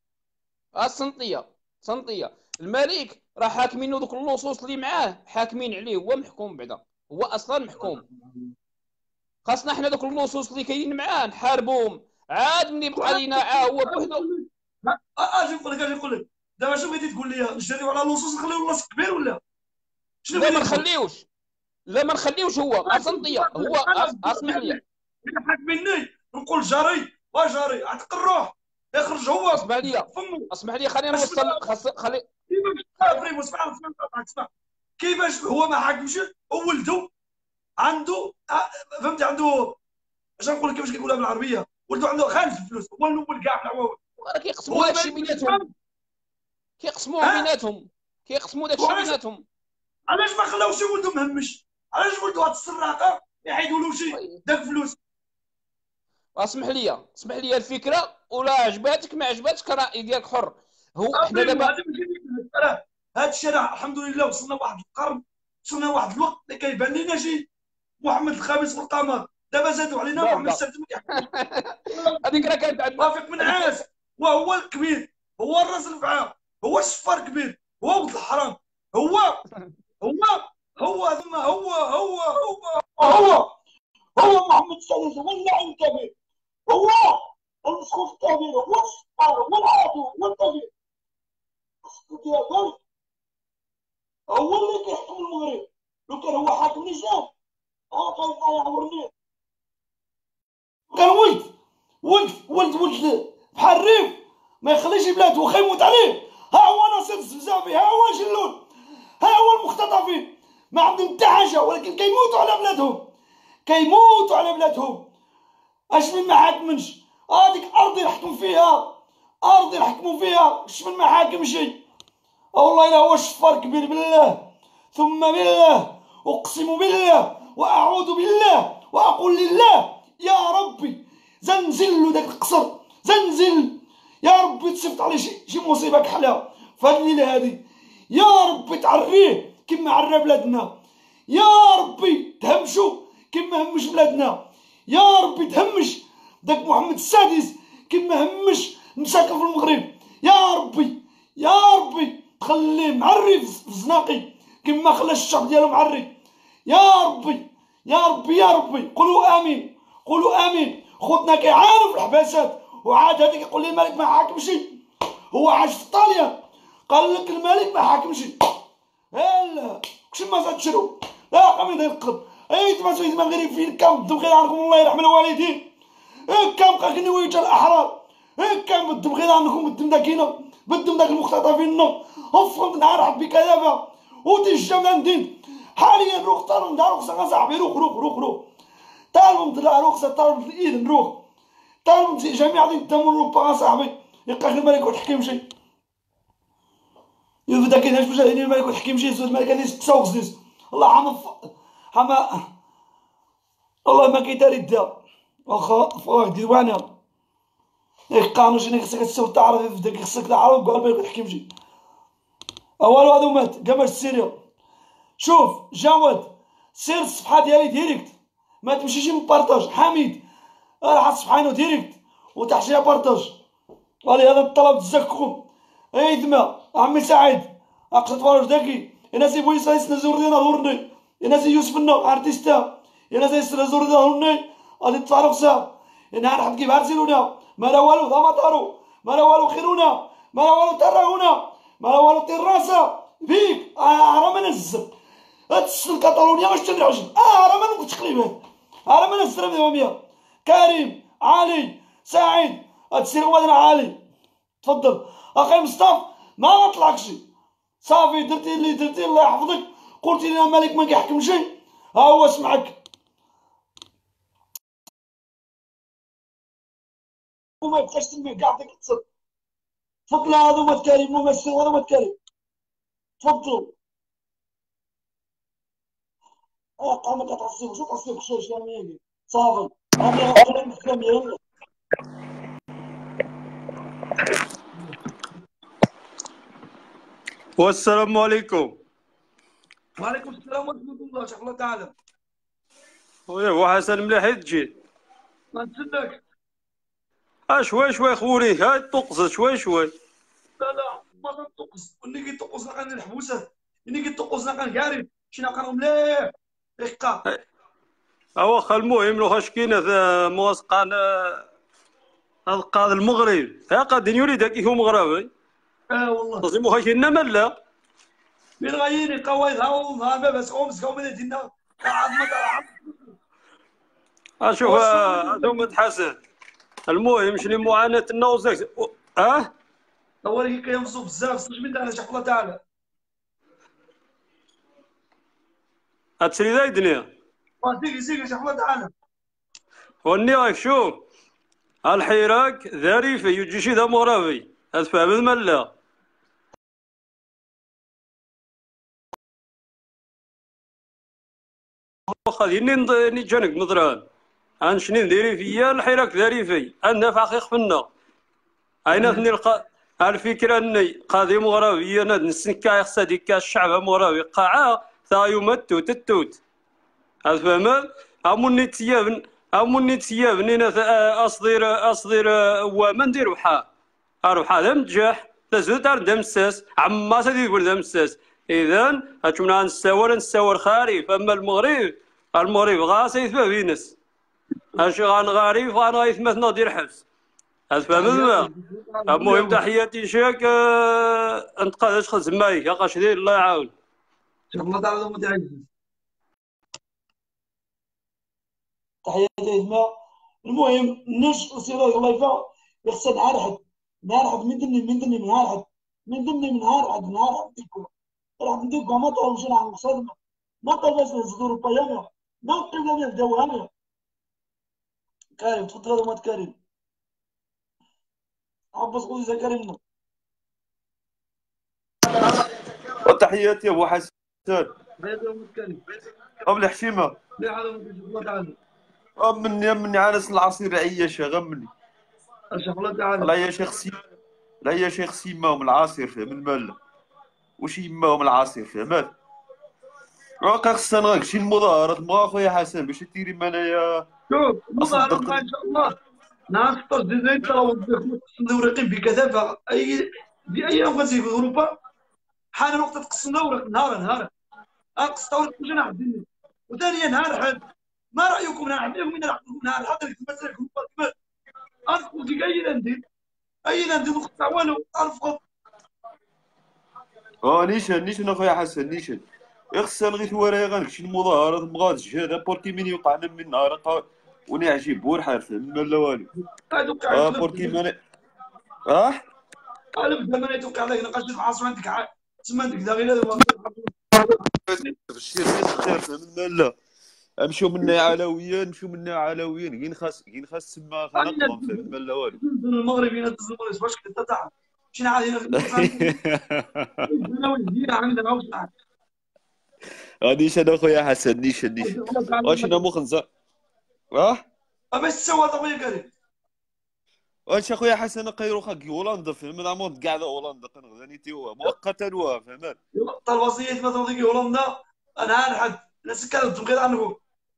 سنطيه الملك راه حاكمين ذوك اللصوص اللي معاه، حاكمين عليه. هو محكوم بعدا، هو اصلا محكوم. خاصنا حنا ذوك اللصوص اللي كاينين معاه نحاربوهم. عاد ملي بقى لينا هو بوحدو. اجي نقول لك دابا شنو بغيتي تقول لي؟ نجريو على اللصوص نخليو اللص كبير ولا شنو لا ما بغيتي تقول؟ نخليوش، لا ما نخليوش. هو سنطيه هو. اسمح لي. اذا حاكميني نقول جاري وجاري عتق الروح يخرج هو اسمح لي فمه. اسمح لي خلينا اش نوصل. خلي كيفاش فريمو؟ اسمع كيفاش هو ما حاكمش وولده عنده فهمتي عنده اش نقول لك كيفاش كيقولها بالعربيه؟ ولدو عنده خالص الفلوس، هو الاول كاع في العواون. راه كيقسموا داكشي بيناتهم، كيقسموه بيناتهم، كيقسموا داكشي وعلاش بيناتهم. علاش ما خلاوش ولدو مهمش؟ علاش ولدو هاد السراقه يحيدوا له شي داك الفلوس؟ اسمح لي، اسمح لي الفكره، ولا عجباتك ما عجباتك راي ديالك حر. هو حنا هذا دابا ماشي راه هاد الشيء راه الحمد لله وصلنا لواحد القرن، وصلنا لواحد الوقت اللي كيبان لنا شي محمد الخامس والقمر، دابا زادوا علينا محمد بابا السادس ما كيحكمش. هذيك راه كانت عندنا رافيق من هذيك. عاس وهو الكبير، هو الراس الفعال، هو الشفار الكبير، هو ولد الحرام، هو هو ثم هو هو محمد السادس، هو اللاعب الكبير، هو المسخوف الكبير، هو الشفار، هو العدو، هو الكبير ديالك، هو اللي كيحكم المغرب. لو كان هو حاكم نظام كان يعورني. كان ولد بحال الريف ما يخليش بلاده واخا يموت عليه. ها هو ناصر الزبزافي، ها هو جلول، ها هو المختطفين، ما عندهم حتى حاجه، ولكن كيموتوا على بلادهم، كيموتوا على بلادهم. اش من ما حاكمنش هذيك ارض يحكم فيها، ارض يحكموا فيها، اش من ما حاكمش. والله الا هو الشفار كبير، بالله ثم بالله اقسم بالله واعوذ بالله واقول لله يا ربي زنزل له داك القصر، زنزل يا ربي، تصيفط عليه شي مصيبه كحله في هاد الليله هادي، يا ربي تعريه كما عرى بلادنا، يا ربي تهمشو كما همش بلادنا، يا ربي تهمش داك محمد السادس كما همش مساكن في المغرب، يا ربي يا ربي تخليه معري في الزناقي كما خلى الشعب ديالو معري، يا ربي يا ربي يا ربي. قولوا امين، قولوا امين. خوتنا كيعانوا في الحباسات، وعاد هذاك يقول لي الملك ما حاكمش، هو عاش في طاليان قال لك الملك ما حاكمش. لا كش ما تشرو لا قام ينقض اي ما سويت ما غير فين كان بدو غير عنكم الله يرحم الوالدين، كان بقى كنويت الاحرار، كان بدهم غير عنكم بدهم داكينا، بدهم داك المختطفين وفقت نهار حد بكذابه ودي الجمال ندين حاليا روح طالب دار رخصه صاحبي، روح طالب دار رخصه، طالب الايد نروح طالب جميع دين الدم اوروبا صاحبي، يبقى غير الملك والتحكيم شي يبدا كاين باش الملك والتحكيم شي سود الملك هذه 66 الله حما والله ما كيدار يدا واخا فوق ديوانه قانون جيني خصك تسوي تعرف في داك خصك تعرف قال بالك تحكي مشي والو هذا مات كاع باش تسيري. شوف جواد سير الصفحه ديالي ديريكت، ما تمشيش من بارطاج. حميد راح الصفحه ديريكت وتحشيها بارطاج. والله هذا الطلب تزككم اي دما عمي سعيد اقصد فارج داكي الناس يبغوا يسنا زوردينا هورني الناس يوسفنا ارتيستا الناس يسنا زوردينا هورني غادي تفارق سا نهار حد كيف هرسلونا ما لا والو ذا مطارو ما لا والو خيرونا ما لا والو تراونا ما لا والو طراسه بيك راه ما نزل هتسل كاتالونيا واش تنعش راه ما نقولش تقريبا راه ما نزل بهم كريم علي سعيد هتسير غادي علي تفضل اخي مصطفى ما نطلعكش صافي درتي اللي درتي الله يحفظك، قلتي لي الملك ما كيحكمش ها هو سمعك وما يبقاش تما كاع ديك التصل. تفضل هذا هو الكريم ممثل ولا هو الكريم تفضلوا ما كتعصبوش تعصب شويه يامي صافي انا غنقول لك يلا. والسلام عليكم. وعليكم السلام ورحمه الله شيخ الله تعالى. ويا هو حسن مليح تجي ما نتسناك. شوي خوري هاي الطقس شوي. لا ما نطقس وني كيطقسنا كان الحبوسات اني كيطقسنا كان كاري شينا كانوا مليح دقه واخا المهم لو خاش كاينه مواسقان القاضي المغرب ها قادين يولي داك هو مغربي والله لازم واخا كاينه مالا من غيري قوايد ها ما بس امس قوم دينا عاد ما شوف هذوما تحسن. المهم شنو معاناه النوزك هو اللي كينفصوا بزاف صج من دار شيخ الله تعالى. هادشي اللي دايدني سيري شيخ الله تعالى. وني راك شوف الحراك ذريفي يجي شي ذا مغربي هاد فهم الملا خليني جانك مضران شني نديري فيا الحراك ذريفي عندنا في حقيق فينا اين ثني الفكره اني قاضي مغربي انا نسنكا يخص هذيك الشعب مغربي قاعه تا يوم التوت هاد فهمت اموني تيابني انا اصدر هو ما ندير بحال اروح هذا متجاح تزود تاع مساس عما سيدي يقول ذا مساس اذا هاتمنا نستور خارف اما المغرب غاسي يثبت بينس اش غنغاري غايثمثنا دير حبس هاد فهمت المهم تحياتي شاك انت قادش خدز مايك يا قاشدين الله يعاون الله تعالى ما تعيش. تحياتي اسماء. المهم نش سيرة الله يفا يخص نهار حد من دني نهار حد ديكو راح نديكو ما طول شنو عن صدمة ما طول بس نصدر الطيامة ما قيل لنا دوامة. كريم تفضل هذا مات كريم عباس قولي زي كريم. وتحياتي ابو حسن تحياتي مات كريم ابو الحشيمه لا هذا الله تعالى مني عانس العصير عيشه غمني الله تعالى لا يا شيخ سيماهم العصير فيه من مالا وش يماهم العصير فيه مال راك خصنا راك شي المظاهرات مع خويا حسن باش ديري منايا شوف المظاهرات ان شاء الله نهار 16 ديسمبر تراو ورقين بكثافه اي انفاسي في اوروبا حان وقت تقسم الاوراق نهارا اقصى اوراق كلشي ناحيه الدنيا. وثانيا نهار حد ما رايكم نعطيكم نهار حد المسائل كما ارفض ديك اي ندير نقطع والو ارفض. نيشان اخويا حسن نيشان خصنا غير ثوارا غنك شي المظاهرات مغادش هذا بوركي من يوقعنا من نهار وني عجيب بور فهمنا لا والو بوركي من قالب زمان يتوقع عليك نقاش العاصمه عندك تما عندك غير لازم الشير خير فهمنا لا نمشيو منا علويين كاين خاص تما خنقهم فهمنا لا والو المغربيين باش كتطلع شي عادي نيشان اخويا حسن نيشان واش انا مخنزه باش تسوى طبيعي كريم واش اخويا حسن قيرو خاك هولندا فهم العمود قاعده هولندا غادي تيوا مؤقتا فهمت الوصيه مثلا ديك هولندا انا نحد الناس كانت تبغي عنكم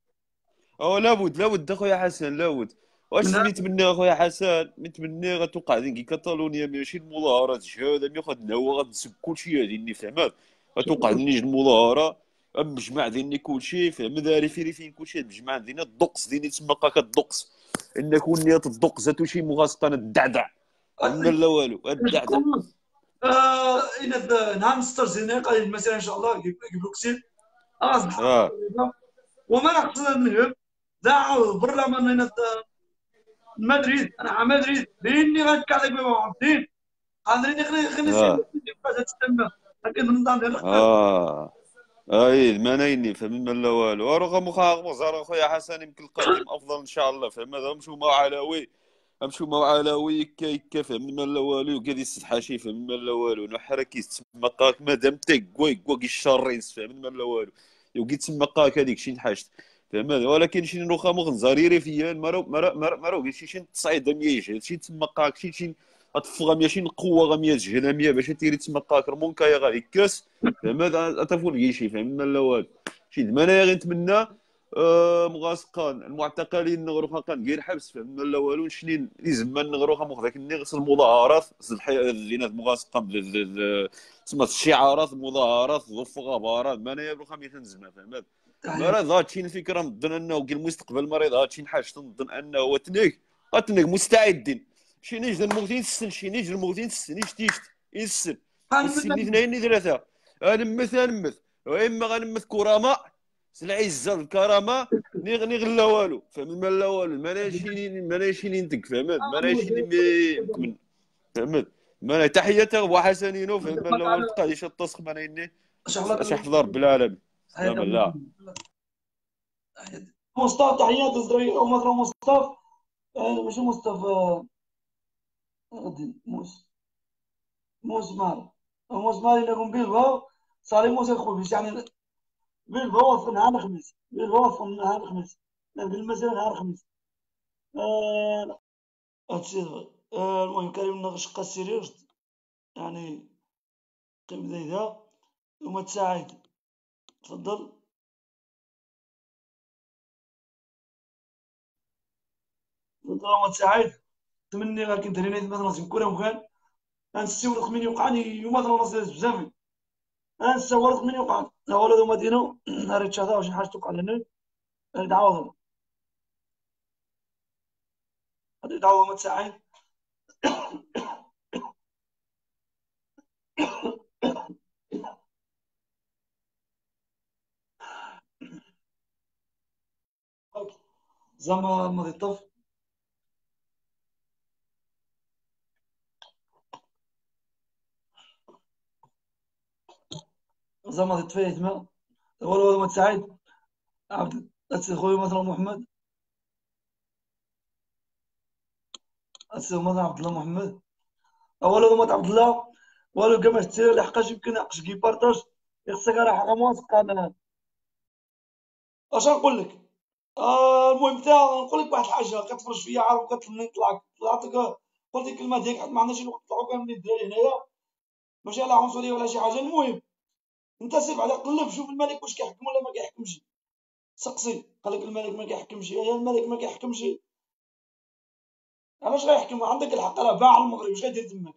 لابد اخويا حسن لابد واش نتمنى اخويا حسن نتمنى غتوقع ديك كاتالونيا ماشي المظاهرات شهاده مي خدنا هو غنسب كلشي هادي فهمت غتوقع نيج المظاهره مجمع ديالني كلشي فهم داري فين كلشي مجمع ديالنا الدقس ديالي تما كدقس ان كوني تدق ذاتو شي مغاسطه الدعدع لا والو الدعدع ان نهار 16 زينيق المسيره ان شاء الله يقبلوا كثير وما نحصل منهم داعوا البرلمان مدريد انا على مدريد لاني غنكالك بمعبدين قادرين خليني تستنى لكن النظام ديال المنايني فهمنا لا والو رغم مزار خويا حسن يمكن القادم افضل ان شاء الله فهم هذا نمشيو مع علاوي كا فهمنا لا والو وكادي السحاشي فهمنا لا والو نحرك يتسمى قاك مادام كواكي الشرينس فهمنا لا والو يوكي تسمى قاك هذيك شي نحاشت فهمنا ولكن شي نوخا مغنزاريري فيا مرو شي تصعيد مياج شي تسمى قاك شي غتفغ 100 شي قوه غا جهنا 100 باش تيري تسمى قاك رمونكايا غادي كاس فهمنا اتفون شي فهمنا لا والو شي دمانا غير نتمنى مغاسقان المعتقلين نغروخا كان غير حبس فهمنا لا والو شنين لي زمان نغروخا مخ داك النغس المظاهرات اللي ناس مغاسقان تسمى الشعارات المظاهرات ظف غبارات مانايا بروخا ميتن زعما فهمت مرض هادشي الفكره نظن انه كاين المستقبل مريض هادشي نحاج تنظن انه تنك مستعدين شي نجد الموتين تيشت يسن السن اثنين ثلاثه نمث واما غنمث كرامه العزه الكرامه نغني لا والو فهم لا والو ماناشي ننتك فهمت ماناشي فهمت مانا تحياتي ابو حسنينو فهم لا والو تبقى يشطسخ مانايني اش حفظ رب العالمين سلام الله مصطفى تحيات الزرير او مثلا مصطفى ماشي مصطفى غادي موس ماري موس ماري لكم بيلباو صاري موس الخبز يعني بيلباو في نهار الخميس بيلباو في نهار الخميس بالمساء نهار الخميس هادشي المهم كريم نغشق السرير يعني قيم زايدة وما تساعد تفضل تفضل وما تساعد تمني غير كنت هنا مثلا نكون مكان انسيو من يوقعني يوم مثلا نص بزاف انسى ورث من يوقع ولد مدينه ريت شاطا وشي حاجه توقع لنا دعوه هذه دعوه ما تساعد زعما ما الطف زعما تفايت ما ولد ما تساعد عبد خويا مثلا محمد مثلا عبد الله محمد اولا ما عبد الله والو كما تسير لحقاش يمكن يحقش كي بارطاج يخصك راه حقا موافق انا اش نقول لك المهم نقول لك واحد الحاجه كتفرج فيا عارف كتطلبني طلعتك قلت لك الكلمه ديالك ما عندناش الوقت نطلعوا كاملين الدراري هنايا ماشي على عنصريه ولا شي حاجه المهم انت سير على قلب شوف الملك واش كيحكم ولا ما كيحكمش سقسي قال لك الملك ما كيحكمش يا الملك ما كيحكمش علاش غيحكم عندك الحق راه باع المغرب واش غيدير تماك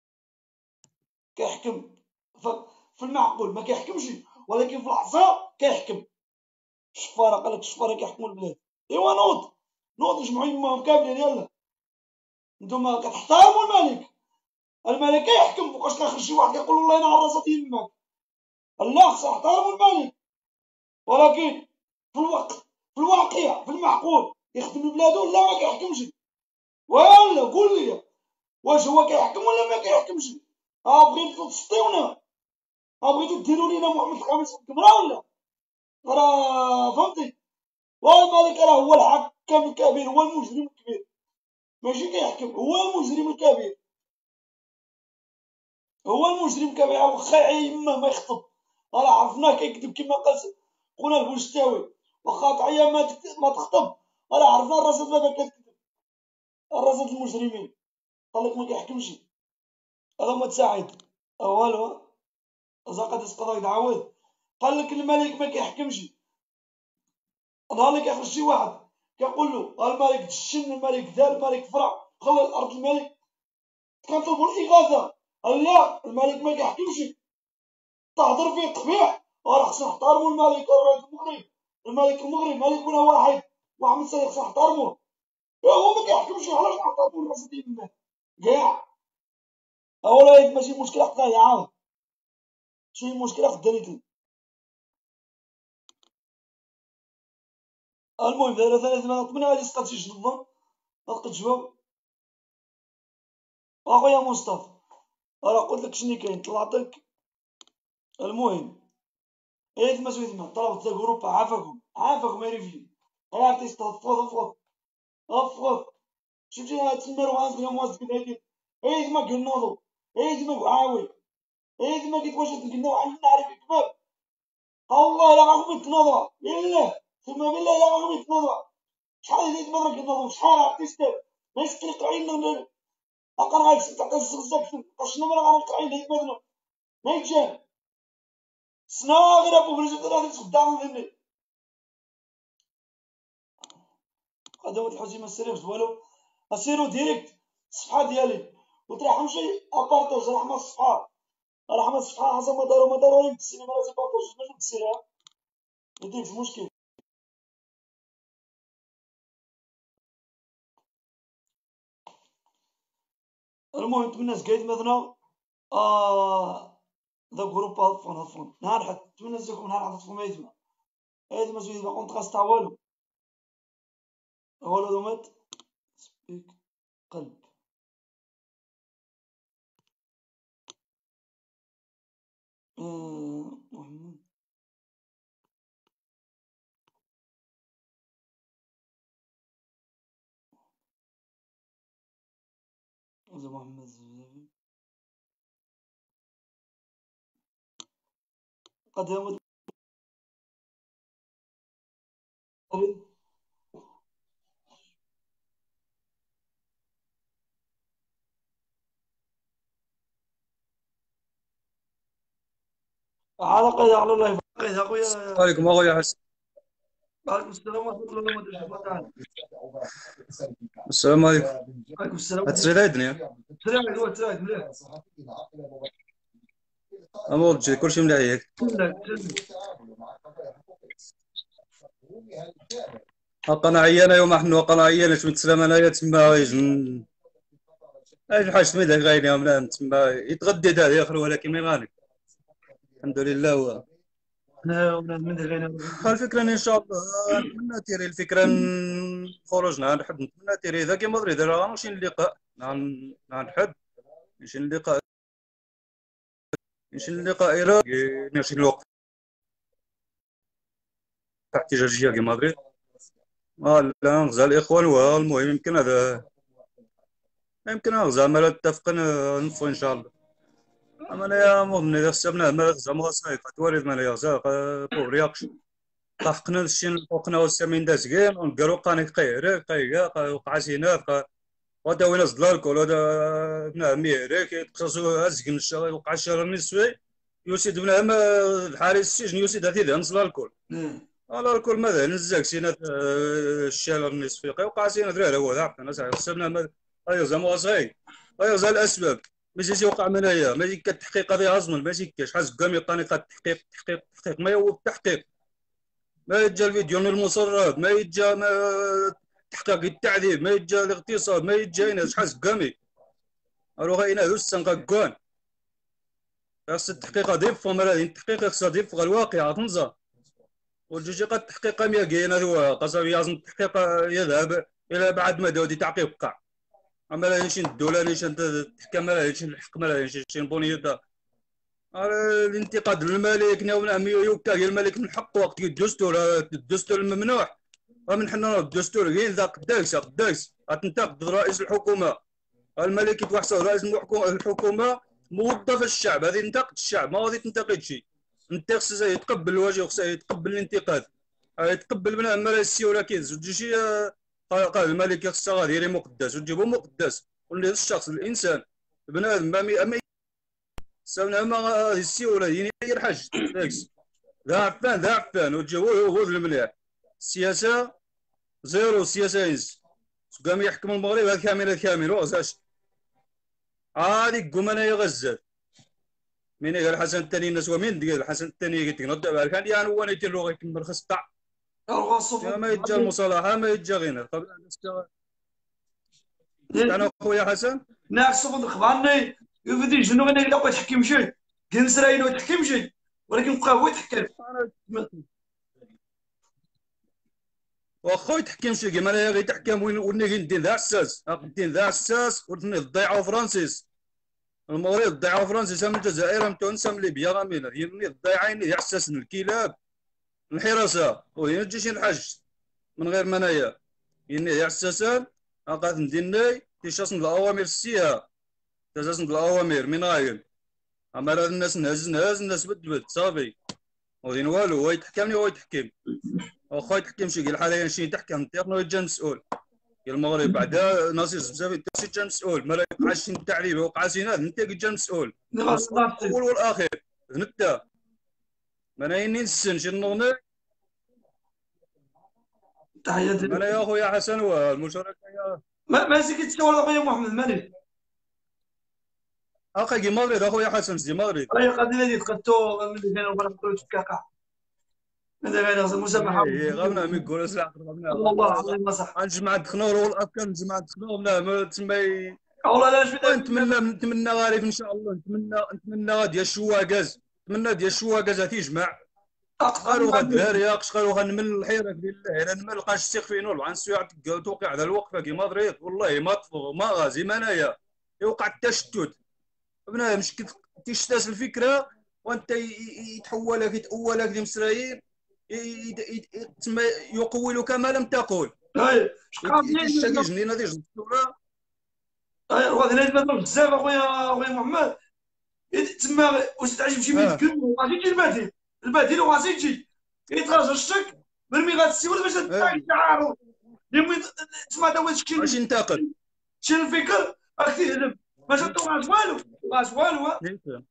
كيحكم ف... في المعقول ما كيحكمش ولكن في العصا كيحكم الشفاره قال لك الشفاره كيحكموا البلاد ايوا نوض نجمعوا يماهم كاملين يلا نتوما كتحترموا الملك الملك كيحكم فوقاش كيخرج شي واحد كيقول والله ينعر راسك يماك لا خصنا نحترموا الملك ولكن في الوقت في الواقع في المعقول يخدم بلادو لا ما كيحكمش ولا قول لي واش هو كيحكم ولا ما كيحكمش بغيتو تسطيونا بغيتو ديروا لينا محمد الخامس في الكاميرا ولا راه فهمتي والملك راه هو الحكام الكبير هو المجرم الكبير ماشي كيحكم هو المجرم الكبير هو المجرم الكبير واخا يما ما يخطب راه عرفناه كيكذب كما قال خونا البوشتاوي واخا تعيا ما تخطب راه عرفنا الرصيد ما كتكذب الرصيد المجرمين قال لك ما كيحكمش هذا ما تساعد والو زاقا تسقط يتعاود قال لك الملك ما كيحكمش نهار اللي كيخرج شي واحد كيقول له الملك دشن الملك دار الملك فرع خلى الارض الملك كنطلبوا الاغاثه لا الملك ما كيحكمش تهضر فيه قبيح راه خصنا نحترموا الملك المغرب الملك ولا واحد من سنه خصنا نحترموه هو ما كيحكمش علاش نحترموا الراس ديالنا كاع اولا ماشي مشكله حقايا عاود شي مشكله خدامتي المهم دايره ثلاثه ما نطمن غادي تسقط شي جنظم تلقى جواب اخويا مصطفى راه قلت لك شنو كاين طلعتك المهم ما سويت ما طلبت الجروب عافاكم يريفي غير عرفتي افوض شفتي هاد المروان ديال موز كداير ما كنوضو ما بعاوي ما كيت واش تقلنا واحد نعرف الكباب الله لا غنبغي تنوضا بالله ثم بالله لا غنبغي تنوضا شحال هذيك مرة كنوضو شحال عرفتي ستار ما يسكري قرعين أقل غايك تعطي الزقزاك شنو مرة غنقرعين هيك مثلا ما يتجان سنا غير ابو بريزيد راه تخدام مني خدمت الحوزي ما سيريوش والو اسيرو ديريكت الصفحه ديالي وترحم شي ابارطاج رحمه الصفحه حسب ما داروا السينما راه بارطاج باش تسيرها يديك في مشكل المهم الناس قايد مثلا ذا جروب هضفون نهار حد تمنى زيكم نهار حد ما يتما زويد ما كنت غاس تاع والو دومات سبيك قلب محمد هذا محمد الزبزافي قدامه على قيد على الله قيد اخويا. عليكم اخويا حسن. وعليكم السلام ورحمه الله وبركاته. السلام عليكم. وعليكم السلام. هتسري الدنيا. تسريع مليح. امور تجي كلشي مليح ياك. قناعية انا يوم حنا قناعية انا شمت سلام انايا تما يجن الحاج سميت غايني من تما يتغدى هذا اخر ولكن ما غاني الحمد لله. هو الفكرة ان شاء الله نتمنى تيري الفكرة خرجنا نحب نتمنى تيري اذا كيما دري راه ماشي اللقاء نحب نمشي اللقاء إلى نمشي الوقت احتجاجية كيما دري لا نغزى الإخوان. والمهم يمكن هذا يمكن نغزى ما نتفق نصو إن شاء الله. أما أنا مهم إذا حسبنا ما نغزى ما صايقة توالد ما نغزى بور ياقش طحقنا الشين فوقنا والسمين دا سكين ونقرو قاني قيقا وقع سينا ودا وين زد الكول ودا بنا ميريك يتقصصو هزكن الشغل وقع الشهر النسوي يوسيد بنا الحارس السجن يوسيد هذي نزل الكول الكل ماذا نزاك سينا الشهر النسوي وقع سينا دراري هو ذاك الناس حسبنا ما يغزى مواصغي يغزى الأسباب ماشي يوقع من هيا ماشي كالتحقيق هذه عزمن ماشي كاش حاس قامي طاني التحقيق تحقيق ما هو التحقيق ما يجا الفيديو من المصرات ما يجا تحقيق التعذيب ما يجا الاغتصاب ما يجا هنا شحال قامي اروح هنا ذو السنقاكوان خاص التحقيق ضيف ومرا التحقيق خاص ضيف الواقع تنزا والجوجي قد التحقيق 100 كاين هذا قصر يازم التحقيق يذهب الى بعد ما داودي تعقيب وقع اما لا نمشي الدوله نمشي تحكم لا نمشي الحق ما نمشي بونيتا الانتقاد للملك ناونا يوكا الملك من حق وقت الدستور الممنوع ومن حنا الدستور كاين ذا قداكس غتنتقد رئيس الحكومه الملك يتوحصل رئيس الحكومه موظف الشعب هذه ينتقد الشعب ما غادي تنتقد شيء انت خصك يتقبل الواجب خصك يتقبل الانتقاد يتقبل بنا اما السي ولا كيز شي قال الملك خصها غادي يري مقدس وتجيبو مقدس واللي الشخص الانسان بنادم ما ساونا ما السي ولا يدير حاجه ذا عفان وتجيبو هو المليح السياسه زيرو السياسه ينس قام يحكم المغرب هذا كامل وغزاش هذيك قمنا يا غزال من قال الحسن الثاني الناس ومين قال الحسن الثاني قلت نضع كان يعني هو نيتي اللغه يكمل خص ما يتجا المصالحه ما يتجا غينا قبل ان نستوى انا خويا حسن ناقص صفد اخبارني يفدي شنو غادي يلقى يتحكم شي جنس راينو يتحكم شي ولكن بقى هو يتحكم واخا يتحكم شي كيما انا غير يتحكم وين ندير ذا حساس ندير ذا حساس ونضيعوا فرانسيس المغرب ضيعوا فرنسا من الجزائر من تونس من ليبيا غامينا يمني ضيعين يحسسن الكلاب الحراسه وينجي شي الحج من غير منايا يني يحسسن قاد نديني تيشاسن الاوامر السيها تاساسن الاوامر من غاين اما هاد الناس نهز الناس بد صافي ودين والو هو يتحكمني هو يتحكم واخا يتحكم شي قال حاليا شي يتحكم انت يجا مسؤول المغرب بعدا ناصر بزاف انت جا مسؤول ما يبقاش شي التعليم وقع سينا انت جا مسؤول الاول والاخير انت ما نايني نسن شي نغني تحياتي انا يا خويا حسن والمشاركه يا ما سكت تشاور اخويا محمد مالك اخي كي مغرب اخويا حسن زي مغرب اي قضيه اللي تقدتو من اللي كانوا بنقولوا تكاكا هذا غير مسامحه غبنا مي كول ساعه غبنا والله العظيم ما صح نجمع الدخنور والافكار نجمع الدخنور ما تسمى والله لا نتمنى غالب ان شاء الله نتمنى ديال الشواكاز نتمنى ديال الشواكاز تيجمع قالوا غدير ياقش قالوا غنمل الحيره بالله انا ما لقاش السيق فين والله نسيو توقع على الوقفه كيما دريت والله ما طفو ما غازي ما انايا يوقع التشتت بنادم مش تيشتاس الفكره وانت يتحولك يتاولك ديال اسرائيل تسمى يقول كما لم تقل شحال جنينا ديال الدستور غادي نتبادلوا بزاف اخويا محمد. تما واش تعجب شي ميت كلمه غادي يجي البديل وغادي يجي يتراجع الشك مرمي غتسيول باش تلقى تعارض اللي تسمع دا واش واش ينتقد شي الفكر راك تهدم ما تطلعش والو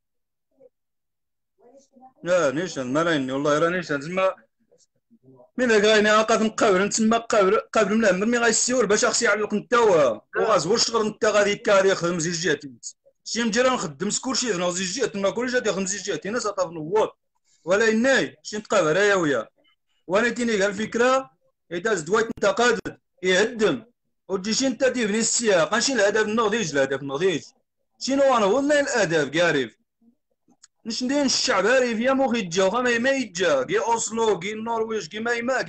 لا نيشان مالايني والله راه نيشان تما من ذاك غايني عاقات نقابر تما قابر من الامر مي غايسيور باش خصي يعلق انت وغازور الشغل انت غادي كاري يخدم زوج جهات شي مجرى نخدم كلشي هنا زوج جهات ما كلشي غادي يخدم زوج جهات هنا صافي نوض ولا اناي شي نتقابر يا ويا وانا تيني قال الفكره اذا دويت انتقد يهدم وتجي شي انت تبني السياق ماشي الهدف النضيج شنو انا والله الاداب قاريف نشندين الشعب عارف يا مخي يتجا ما يتجا كي اوسلو كي النرويج كي مايما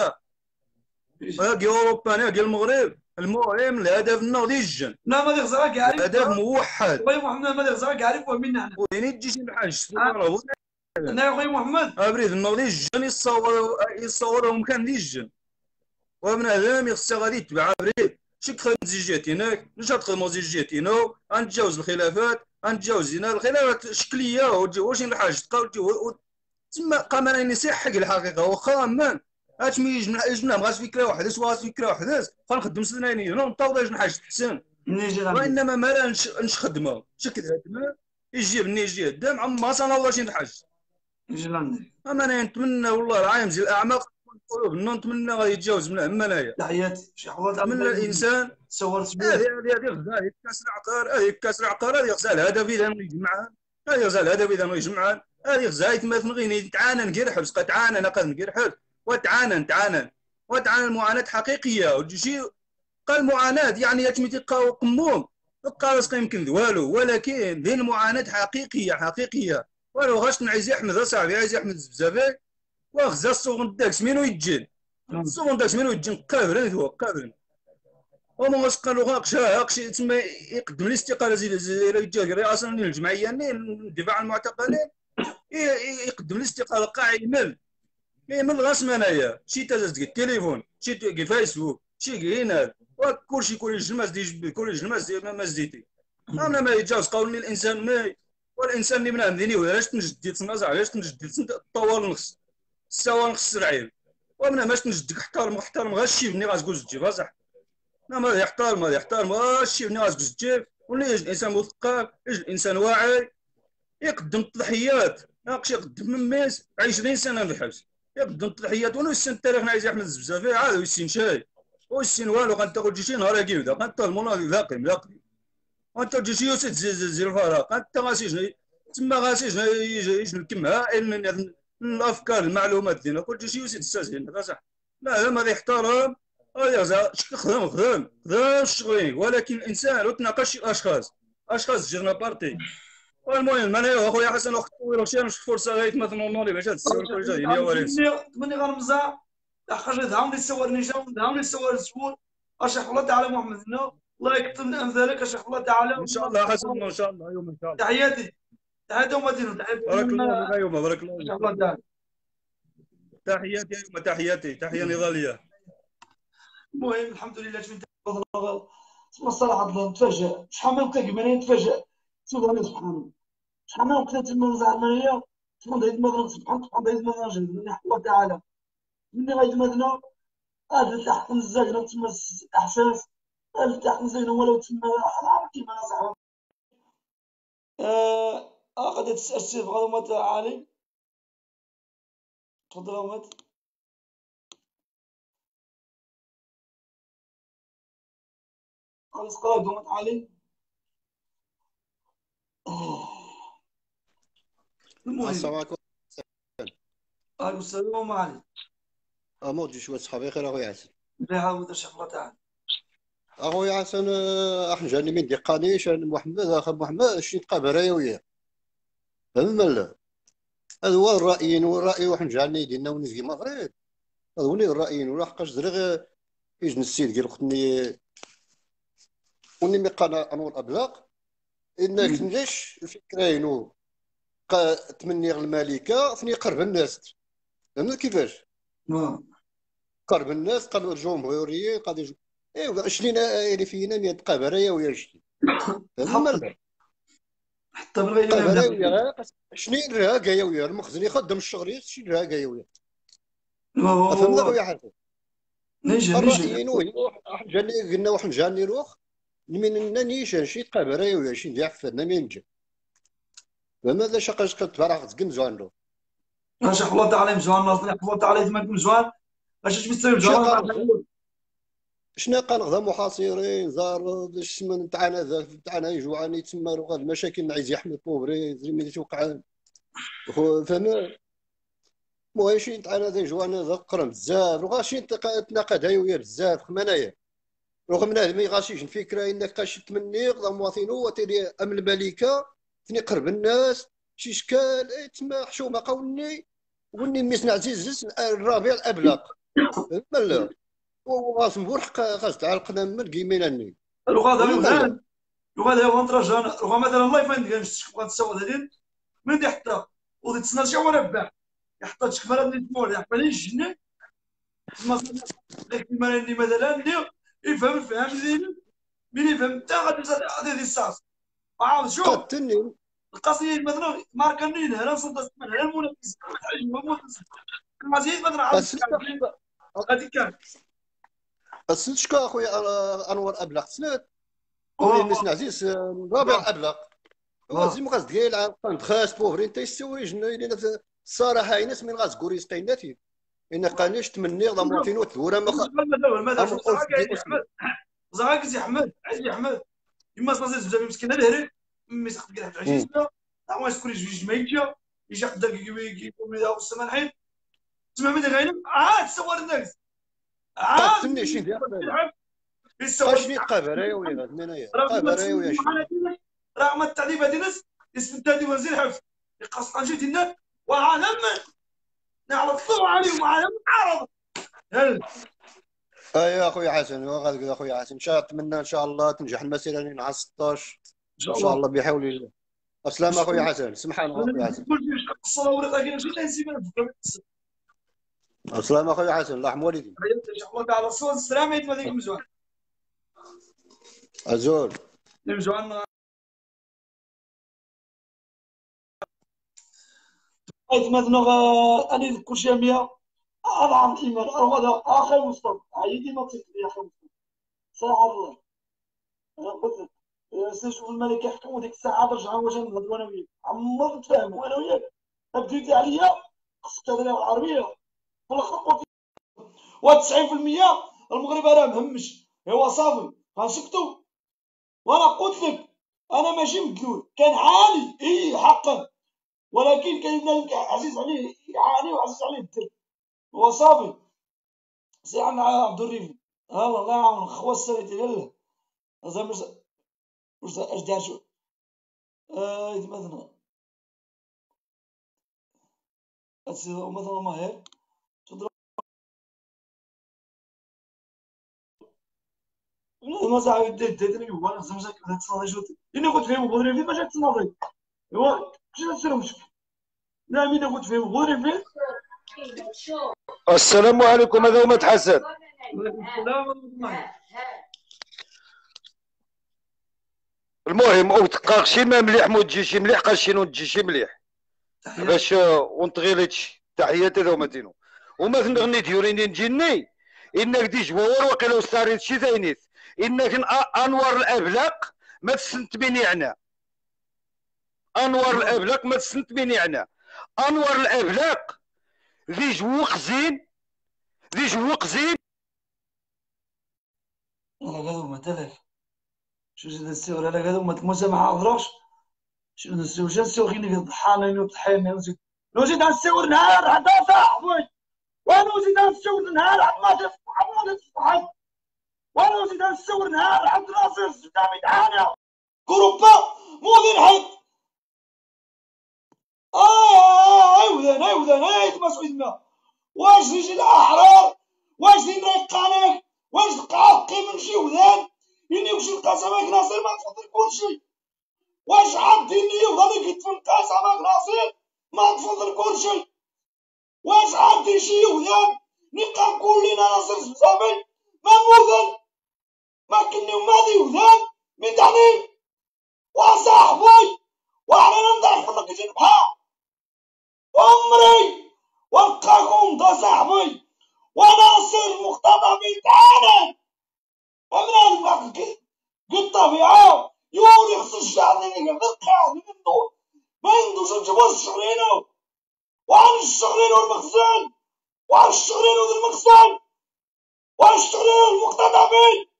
كي اوروبا كي المغرب المهم الهدف النضيج لا ما يغزرك عارف هدف موحد خويا محمد ما يغزرك عارف ومنا حنا وين تجي شي الحاج انا يا خويا محمد ابريد النضيج يصورهم كان ديجن ومن هذا يخصها غادي يتبع ابريد شي خدمت زيجات هناك مش غتخدموا زيجات هنا غنتجاوز الخلافات غنتجاوز هنا الخلافات شكليه واش الحاج تلقاو تما قامنا نصيحك الحقيقه واخا من هات مي يجمع بغات فكره وحده سوا فكره وحده غنخدم سناني هنا نطاو باش نحاج تحسن وانما ما لا نخدمها شكل هدمه يجي بني يجي قدام عما صنع شي نحاج يجي لعندي اما انا نتمنى والله العظيم زي الاعماق القلوب نتمنى غادي يتجاوز من عما انايا تحياتي شي حوايج من الانسان صورت بها هذه كاس العقار هذه كاس العقار هذه خصها الهدف اذا يجمعها هذه خصها الهدف اذا يجمعها هذه خصها يتمثل غير تعانن غير حبس قد تعانن قد غير حبس وتعانن معاناه حقيقيه وتجي قال معاناه يعني يتم تلقاو قموم تلقى راسك يمكن والو ولكن دين معاناه حقيقيه والو غاش نعيز احمد اصاحبي عايز احمد بزاف واخزا الصوغن داكس منو يجن الصوغن داكس منو يجن قابرين وما واش قالوا غاقشي تما يقدم الاستقاله زي رئاسه الجمعيه الدفاع عن المعتقلين يقدم الاستقاله قاع يمل غاسم انايا شي تازز التليفون شي فيسبوك شي هنا وكلشي كل جلماس دي كل جلماس ما زديتي انا ما يتجاوز قولني الانسان ما والانسان اللي من عندني علاش تنجدي تنازع علاش تنجدي تطور نخص السوا نخص العين ومن ماش تنجدك محترم غير الشيف اللي غاتقول تجيب صح ما يحترم الشيف اللي غاتقول تجيب ولا الانسان مثقف الانسان واعي يقدم التضحيات ناقش يقدم ميس 20 سنه في الحبس يقدم التضحيات وانا السن التاريخ عايز احمد بزاف عاد ويسين شاي ويسين والو غنتاخذ شي نهار كيبدا غنتا المناضل لاقي وانت تجي يوسف زي الفراغ انت غاسيجني تما غاسيجني يجي الكمها الافكار المعلومات ديالنا كل شيء يوسف السازين صح لا ما يحترم خدم الشغلين ولكن الانسان وتناقش اشخاص جينا بارتي والمهم انا اخويا حسن وقت طويل واش نشوف فرصه غير مثلا نورمالي باش تسير كل شيء ديالي ولكن تمني غنمزا حاجه دعم السوار نجاو دعم السوار السوور اشرح الله تعالى محمد الله يكثر من امثالك اشرح الله تعالى ان شاء الله حسن ان شاء الله يوم ان شاء الله تحياتي ومدينه بارك الله يوم بارك الله ان شاء الله تعالى تحياتي يوم تحيه نضاليه المهم الحمد لله تفضل الصراحه الله نتفاجئ شحال من وقت كيما نتفاجئ شوف انا سبحان شحال من وقت تما زعما سبحان الله تعالى مني غيتمدنا هذا تحت الزاجنا تما احساس تحت الزاجنا ولو تما عرفتي ما صاحبي غادي تسال السي غادي علي تفضل احمد خلاص قرا دومت علي السلام عليكم. عليكم السلام عليكم. موجود شويه صحابي خير اخويا حسن. لا عاود شي الله تعالى. اخويا حسن احنا جاني من دقانيش انا محمد اخ محمد شي نتقابل انا وياه. فهمنا هذا هو الرايين والراي واحد جاني ديالنا ونسقي المغرب. هذا هو الرايين ولا حقاش زريغ يجن السيد قال ختني وني مقانا انور ابلاق انك نجيش الفكره انه تمني الملكه ثني قرب الناس فهمت كيفاش؟ قرب الناس قالوا الجمهوريه قادر ايوا 20 اللي فينا 100 قبره ويا شتي فهمت حتى من غير قابره ما ويا شنو الرهاقه يا ويا المخزن يخدم الشغل شي الرهاقه يا ويا هو فهمنا خويا حسن نيجي الرأيين واحد جاني قلنا واحد جاني روخ من نيشان شي قابره يا ويا شي ندير فدنا من جا فماذا شقاش كتبارح تقمزو عنده اش حفظت عليه مزوان ناصر حفظت عليه ثمانك مزوان اش تمثل مزوان شنا كنغدا محاصرين زار الشمن تاعنا يجوعاني تما راه المشاكل نعيز يحمل بوبري زي توقعان فما المهم شي تاعنا ذا جوانا ذا قرن بزاف وغاشي تناقض هاي ويا بزاف خمنايا رغم من ما يغاشيش الفكره انك قاش تمني غدا مواطن هو تيري ام الملكه ثني قرب الناس شي شكال تما حشومه قوني وني ميسنا عزيز الربيع الابلق مالا وغاسمبور حق خاص تعلقنا من كيميناني وغادا هو نترجى رغم مثلا الله يفند كنشتك بغات تسوى هذين من دي حتى ودي تسنى شي وانا باع يحطها تكمل اللي تمول يحمل الجنة المصالح اللي مثلا اللي يفهم الفهم ديالو من يفهم انت غادي دي الساس عاود شوف قتلني القصيد مثلا ماركانين هنا صدق من هنا المنافس المزيد مثلا غادي كان بس شكا اخويا انور ابلغ سنات ونسنا عزيز رابع ابلغ لازم غاز ديال عن خاص بوفري انت يستوي جنة الصراحه ناس من غاز كوريس قيناتي ان قانيش تمني غدا مواطنين وثورة ماذا زعاك زي احمد عزيز احمد يما صاصي بزاف مسكين الهري مي سقط كاع عجيزنا ما يسكري جوج جمايكا يجي قدر كيقول لي السمان حيت تسمع من غاينم تصور الناس قاتلني شي ديال شنو قابره يا وليد هنايا قابره يا شنو رغم التعذيب هذه الناس اسم التعذيب وزير الحفظ يقص قنجي ديالنا وعالم نعرض طلع عليهم وعالم عرض يا اخويا حسن غادي اخويا حسن نتمنى ان شاء الله تنجح المسيره لين على 16 ان شاء الله بحول الله. السلام اخويا حسن سمحان اخويا حسن السلام اخويا حسن الله يرحم والديك ان شاء الله تعالى السلام عليكم عليكم مزوان ازول مزوان مثلا انا كلشي 100 اضعف الايمان هذا اخر مصطفى عيدي ما تكفي يا اخي مصطفى ساعه الله انا قلت لك شوف الملك يحكموا ديك الساعه رجع واش نهضروا انا وياك عمرك نتفاهموا انا وياك بديتي عليا خصك تهضري العربيه في الاخر و90% المغرب راه مهمش هو صافي غنسكتوا وانا قلت لك انا ماشي مدلول كان عالي اي حقا ولكن كاين بنادم عزيز عليه يعاني وعزيز عليه الدرب هو صافي سي عندنا عبد الريفي الله يعاون خوا السريتي لاله زعما واش اش دار شو مثلا مثلا ماهر ما صاحبي ديتني هو انا زعما تصناضي شو انا كنت فاهم بودري في ما جات تصناضي ايوا كيفاش تصيروا مشكل لا مين كنت فاهم بودري في السلام عليكم هذا هو متحسن المهم وتلقى شي ما مليح مو تجي شي مليح قال شي نو تجي شي مليح باش ونطغي هادشي تحياتي هذا هما دينو وما تنغني ديوريني نجيني انك دي جوار وقيلا وستاريت شي ثاينيت انك انوار الابلاق ما تسنت بيني عنا انوار الابلاق ما تسنت بيني عنا انوار الابلاق ذي جوق زين ذي جوق زين انا قالوا ما تلف شو زيد السيور انا قالوا ما تمسامح عذروش شو نسيو شو نسيو غير ضحانا وضحينا لو زيد نسيور نهار حتى صاحبي وانا زيد نسيور نهار حتى ما تفهم وانا زيد نسيور نهار حتى ناصر قدامي تعانى كروبا مودين حد ايوه مسعودنا واش نجي الاحرار واش نرقانك واش تقعقي من شي ودان اني وش القسمك ناصر ما تفضل كلشي واش عديني وظلك يتفن قسمك ناصر ما تفضل كلشي واش عدي شي ودان نبقى نقول لنا ناصر زبزابي ما مودن ما كني ومادي ودان من تعني وصاحبي وأنا نضرب لك جنبها وعمري وقاكم دا صاحبي وناصر مقتضبي تاعنا أمنا نبقى بالطبيعة يوري خصو الشعب اللي قاعد منه ما يندوش الجبال الشغلينو وعن الشغلين والمخزن وعن الشغلين والمخزن وعن الشغلين والمقتضبين.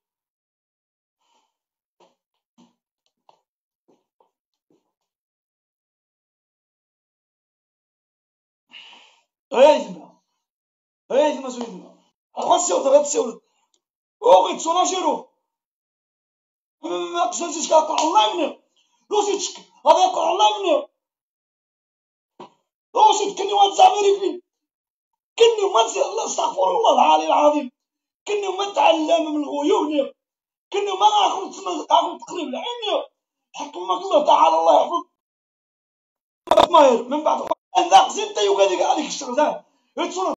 هيثما سويدنا أخوان غاد السيولد أوغي تسونا شيرو ما قشنتش كاطلع الله منه لوسيتش هذا يطلع الله منه لوسيت كني واد زعمري فين كني ما الله استغفر الله العلي العظيم كني ما تعلم من الغيوب كني ما ناخذ تقريب العين حكم الله تعالى الله يحفظ ماهر من بعد أنا زدت يوغادي عليك الشغل